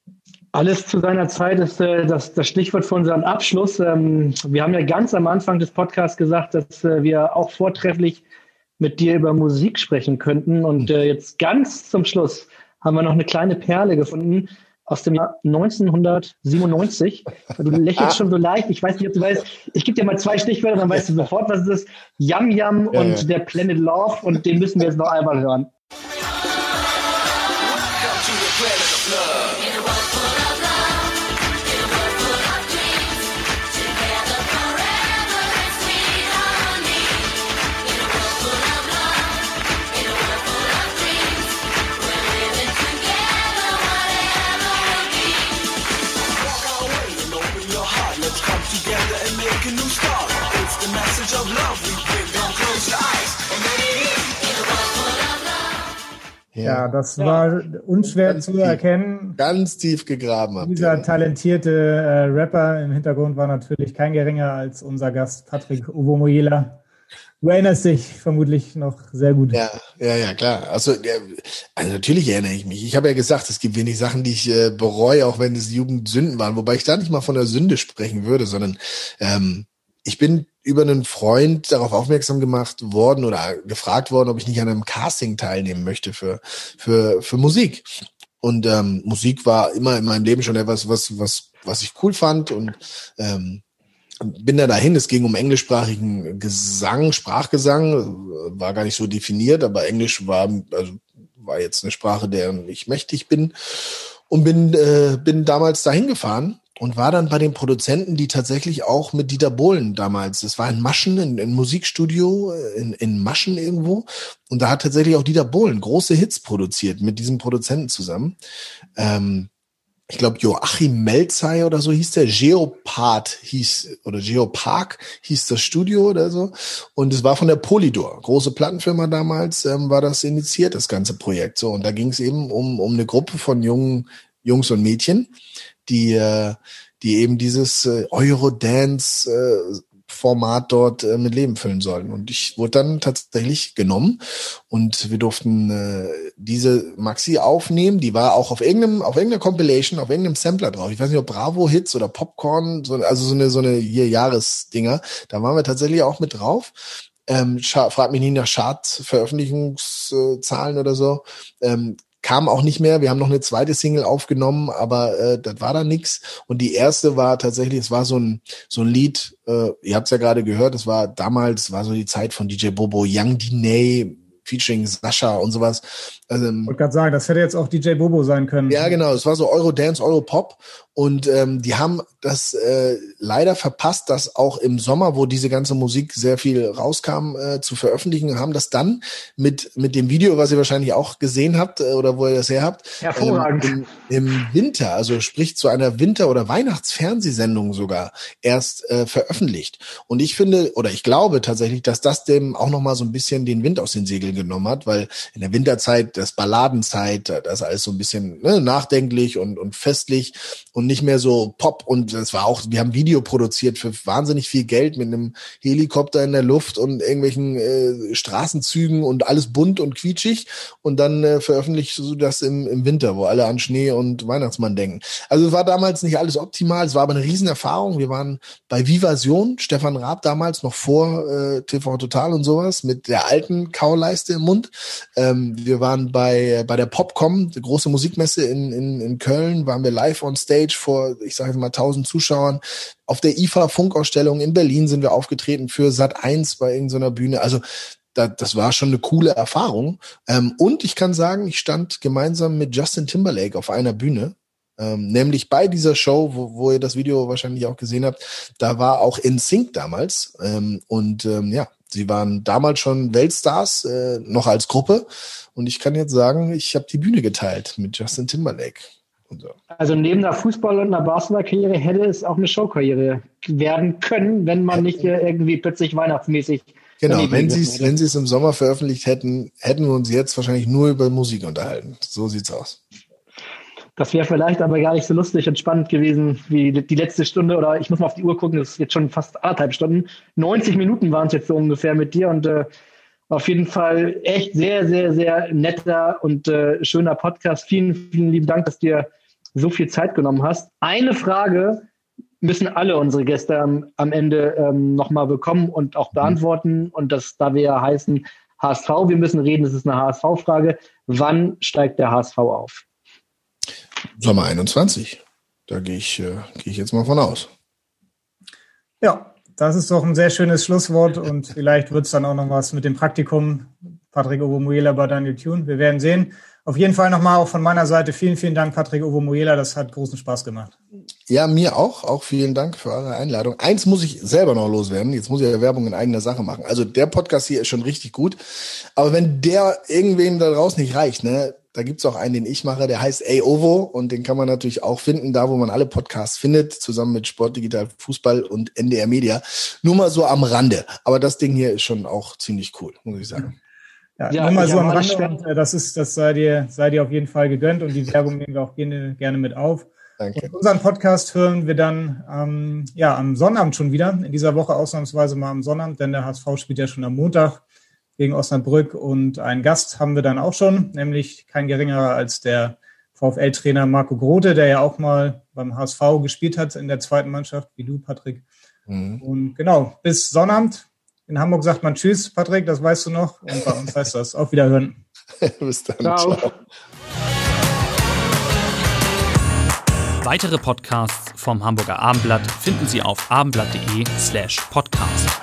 Alles zu seiner Zeit ist äh, das, das Stichwort für unseren Abschluss. Ähm, wir haben ja ganz am Anfang des Podcasts gesagt, dass äh, wir auch vortrefflich mit dir über Musik sprechen könnten und äh, jetzt ganz zum Schluss haben wir noch eine kleine Perle gefunden aus dem Jahr neunzehnhundertsiebenundneunzig. Du lächelst schon so leicht. Ich weiß nicht, ob du weißt. Ich gebe dir mal zwei Stichwörter, dann weißt du sofort, was es ist. Yam Yam ja, und ja. Der Planet Love. Und den müssen wir jetzt noch einmal hören. Ja, das war unschwer zu erkennen. Ganz tief gegraben habt ihr. Dieser talentierte äh, Rapper im Hintergrund war natürlich kein geringer als unser Gast Patrick Ovomoyela. Du erinnerst dich vermutlich noch sehr gut. Ja, ja, ja, klar. Also, ja, also natürlich erinnere ich mich. Ich habe ja gesagt, es gibt wenig Sachen, die ich äh, bereue, auch wenn es Jugendsünden waren. Wobei ich da nicht mal von der Sünde sprechen würde, sondern ähm, ich bin über einen Freund darauf aufmerksam gemacht worden oder gefragt worden, ob ich nicht an einem Casting teilnehmen möchte für für für Musik. Und ähm, Musik war immer in meinem Leben schon etwas, was was was ich cool fand und ähm, bin da dahin, es ging um englischsprachigen Gesang, Sprachgesang, war gar nicht so definiert, aber Englisch war, also war jetzt eine Sprache, der ich mächtig bin und bin, äh, bin damals dahin gefahren und war dann bei den Produzenten, die tatsächlich auch mit Dieter Bohlen damals, das war in Maschen, in, in Musikstudio, in, in Maschen irgendwo, und da hat tatsächlich auch Dieter Bohlen große Hits produziert mit diesem Produzenten zusammen. Ähm, Ich glaube, Joachim Melzey oder so hieß der, Geopark hieß, oder Geopark hieß das Studio oder so. Und es war von der Polydor, große Plattenfirma damals, ähm, war das initiiert, das ganze Projekt. So, und da ging es eben um, um eine Gruppe von jungen Jungs und Mädchen, die, äh, die eben dieses äh, Eurodance, äh, Format dort äh, mit Leben füllen sollten. Und ich wurde dann tatsächlich genommen und wir durften äh, diese Maxi aufnehmen. Die war auch auf irgendeinem, auf irgendeiner Compilation, auf irgendeinem Sampler drauf. Ich weiß nicht, ob Bravo Hits oder Popcorn, so, also so eine, so eine hier Jahresdinger. Da waren wir tatsächlich auch mit drauf. Ähm, frag mich nicht nach Chart-Veröffentlichungszahlen oder so. Ähm, kam auch nicht mehr. Wir haben noch eine zweite Single aufgenommen, aber äh, das war dann nix. Und die erste war tatsächlich, es war so ein so ein Lied, äh, ihr habt es ja gerade gehört, es war damals, war so die Zeit von D J Bobo, Young Diney, featuring Sascha und sowas. Also, ich wollte gerade sagen, das hätte jetzt auch D J Bobo sein können. Ja, genau. Es war so Eurodance, Europop. Und ähm, die haben das äh, leider verpasst, das auch im Sommer, wo diese ganze Musik sehr viel rauskam, äh, zu veröffentlichen, haben das dann mit mit dem Video, was ihr wahrscheinlich auch gesehen habt äh, oder wo ihr das her habt, hervorragend. Ähm, im, im Winter, also sprich zu einer Winter- oder Weihnachtsfernsehsendung sogar erst äh, veröffentlicht. Und ich finde, oder ich glaube tatsächlich, dass das dem auch nochmal so ein bisschen den Wind aus den Segeln genommen hat, weil in der Winterzeit, das Balladenzeit, das ist alles so ein bisschen ne, nachdenklich und, und festlich und nicht mehr so Pop. Und es war auch, wir haben Video produziert für wahnsinnig viel Geld mit einem Helikopter in der Luft und irgendwelchen äh, Straßenzügen und alles bunt und quietschig. Und dann äh, veröffentlicht du das im, im Winter, wo alle an Schnee und Weihnachtsmann denken. Also es war damals nicht alles optimal, es war aber eine Riesenerfahrung. Wir waren bei Vivasion, Stefan Raab damals noch vor äh, T V Total und sowas, mit der alten Kauleiste im Mund. Ähm, wir waren bei bei der Popcom, die große Musikmesse in, in, in Köln, waren wir live on stage vor, ich sage mal, tausend Zuschauern. Auf der I F A-Funkausstellung in Berlin sind wir aufgetreten für Sat eins bei irgendeiner Bühne. Also da, das war schon eine coole Erfahrung. Ähm, und ich kann sagen, ich stand gemeinsam mit Justin Timberlake auf einer Bühne. Ähm, nämlich bei dieser Show, wo, wo ihr das Video wahrscheinlich auch gesehen habt, da war auch N Sync damals. Ähm, und ähm, ja, sie waren damals schon Weltstars, äh, noch als Gruppe. Und ich kann jetzt sagen, ich habe die Bühne geteilt mit Justin Timberlake. Und so. Also neben der Fußball- und einer Basketballkarriere hätte es auch eine Showkarriere werden können, wenn man nicht äh, irgendwie plötzlich weihnachtsmäßig... Genau, wenn sie es wenn sie es im Sommer veröffentlicht hätten, hätten wir uns jetzt wahrscheinlich nur über Musik unterhalten. So sieht's aus. Das wäre vielleicht aber gar nicht so lustig und spannend gewesen wie die letzte Stunde, oder ich muss mal auf die Uhr gucken, das ist jetzt schon fast anderthalb Stunden. neunzig Minuten waren es jetzt so ungefähr mit dir und äh, auf jeden Fall echt sehr, sehr, sehr netter und äh, schöner Podcast. Vielen, vielen lieben Dank, dass du dir so viel Zeit genommen hast. Eine Frage müssen alle unsere Gäste am, am Ende ähm, nochmal bekommen und auch beantworten. Und das, da wir ja heißen H S V, wir müssen reden, das ist eine H S V-Frage. Wann steigt der H S V auf? Sommer einundzwanzig. Da gehe ich, äh, gehe ich jetzt mal von aus. Ja, das ist doch ein sehr schönes Schlusswort und vielleicht wird es dann auch noch was mit dem Praktikum. Patrick Ovomuela bei Daniel Thune. Wir werden sehen. Auf jeden Fall nochmal auch von meiner Seite vielen, vielen Dank, Patrick Ovomuela. Das hat großen Spaß gemacht. Ja, mir auch. Auch vielen Dank für eure Einladung. Eins muss ich selber noch loswerden. Jetzt muss ich ja Werbung in eigener Sache machen. Also der Podcast hier ist schon richtig gut. Aber wenn der irgendwem da draußen nicht reicht, ne, da gibt's auch einen, den ich mache, der heißt Ey Ovo und den kann man natürlich auch finden, da wo man alle Podcasts findet, zusammen mit Sport Digital Fußball und N D R Media. Nur mal so am Rande. Aber das Ding hier ist schon auch ziemlich cool, muss ich sagen. Ja, ja, nur mal so am Rande und äh, das ist, das sei dir, sei dir auf jeden Fall gegönnt und die Werbung nehmen wir auch gerne, gerne mit auf. Danke. Und unseren Podcast hören wir dann ähm, ja am Sonnabend schon wieder, in dieser Woche ausnahmsweise mal am Sonnabend, denn der H S V spielt ja schon am Montag gegen Osnabrück und einen Gast haben wir dann auch schon, nämlich kein geringerer als der VfL-Trainer Marco Grote, der ja auch mal beim H S V gespielt hat in der zweiten Mannschaft, wie du, Patrick. Mhm. Und genau, bis Sonnabend. In Hamburg sagt man Tschüss, Patrick, das weißt du noch. Und bei uns heißt das auf Wiederhören. Bis dann. Ciao. Ciao. Weitere Podcasts vom Hamburger Abendblatt finden Sie auf abendblatt.de slash podcast.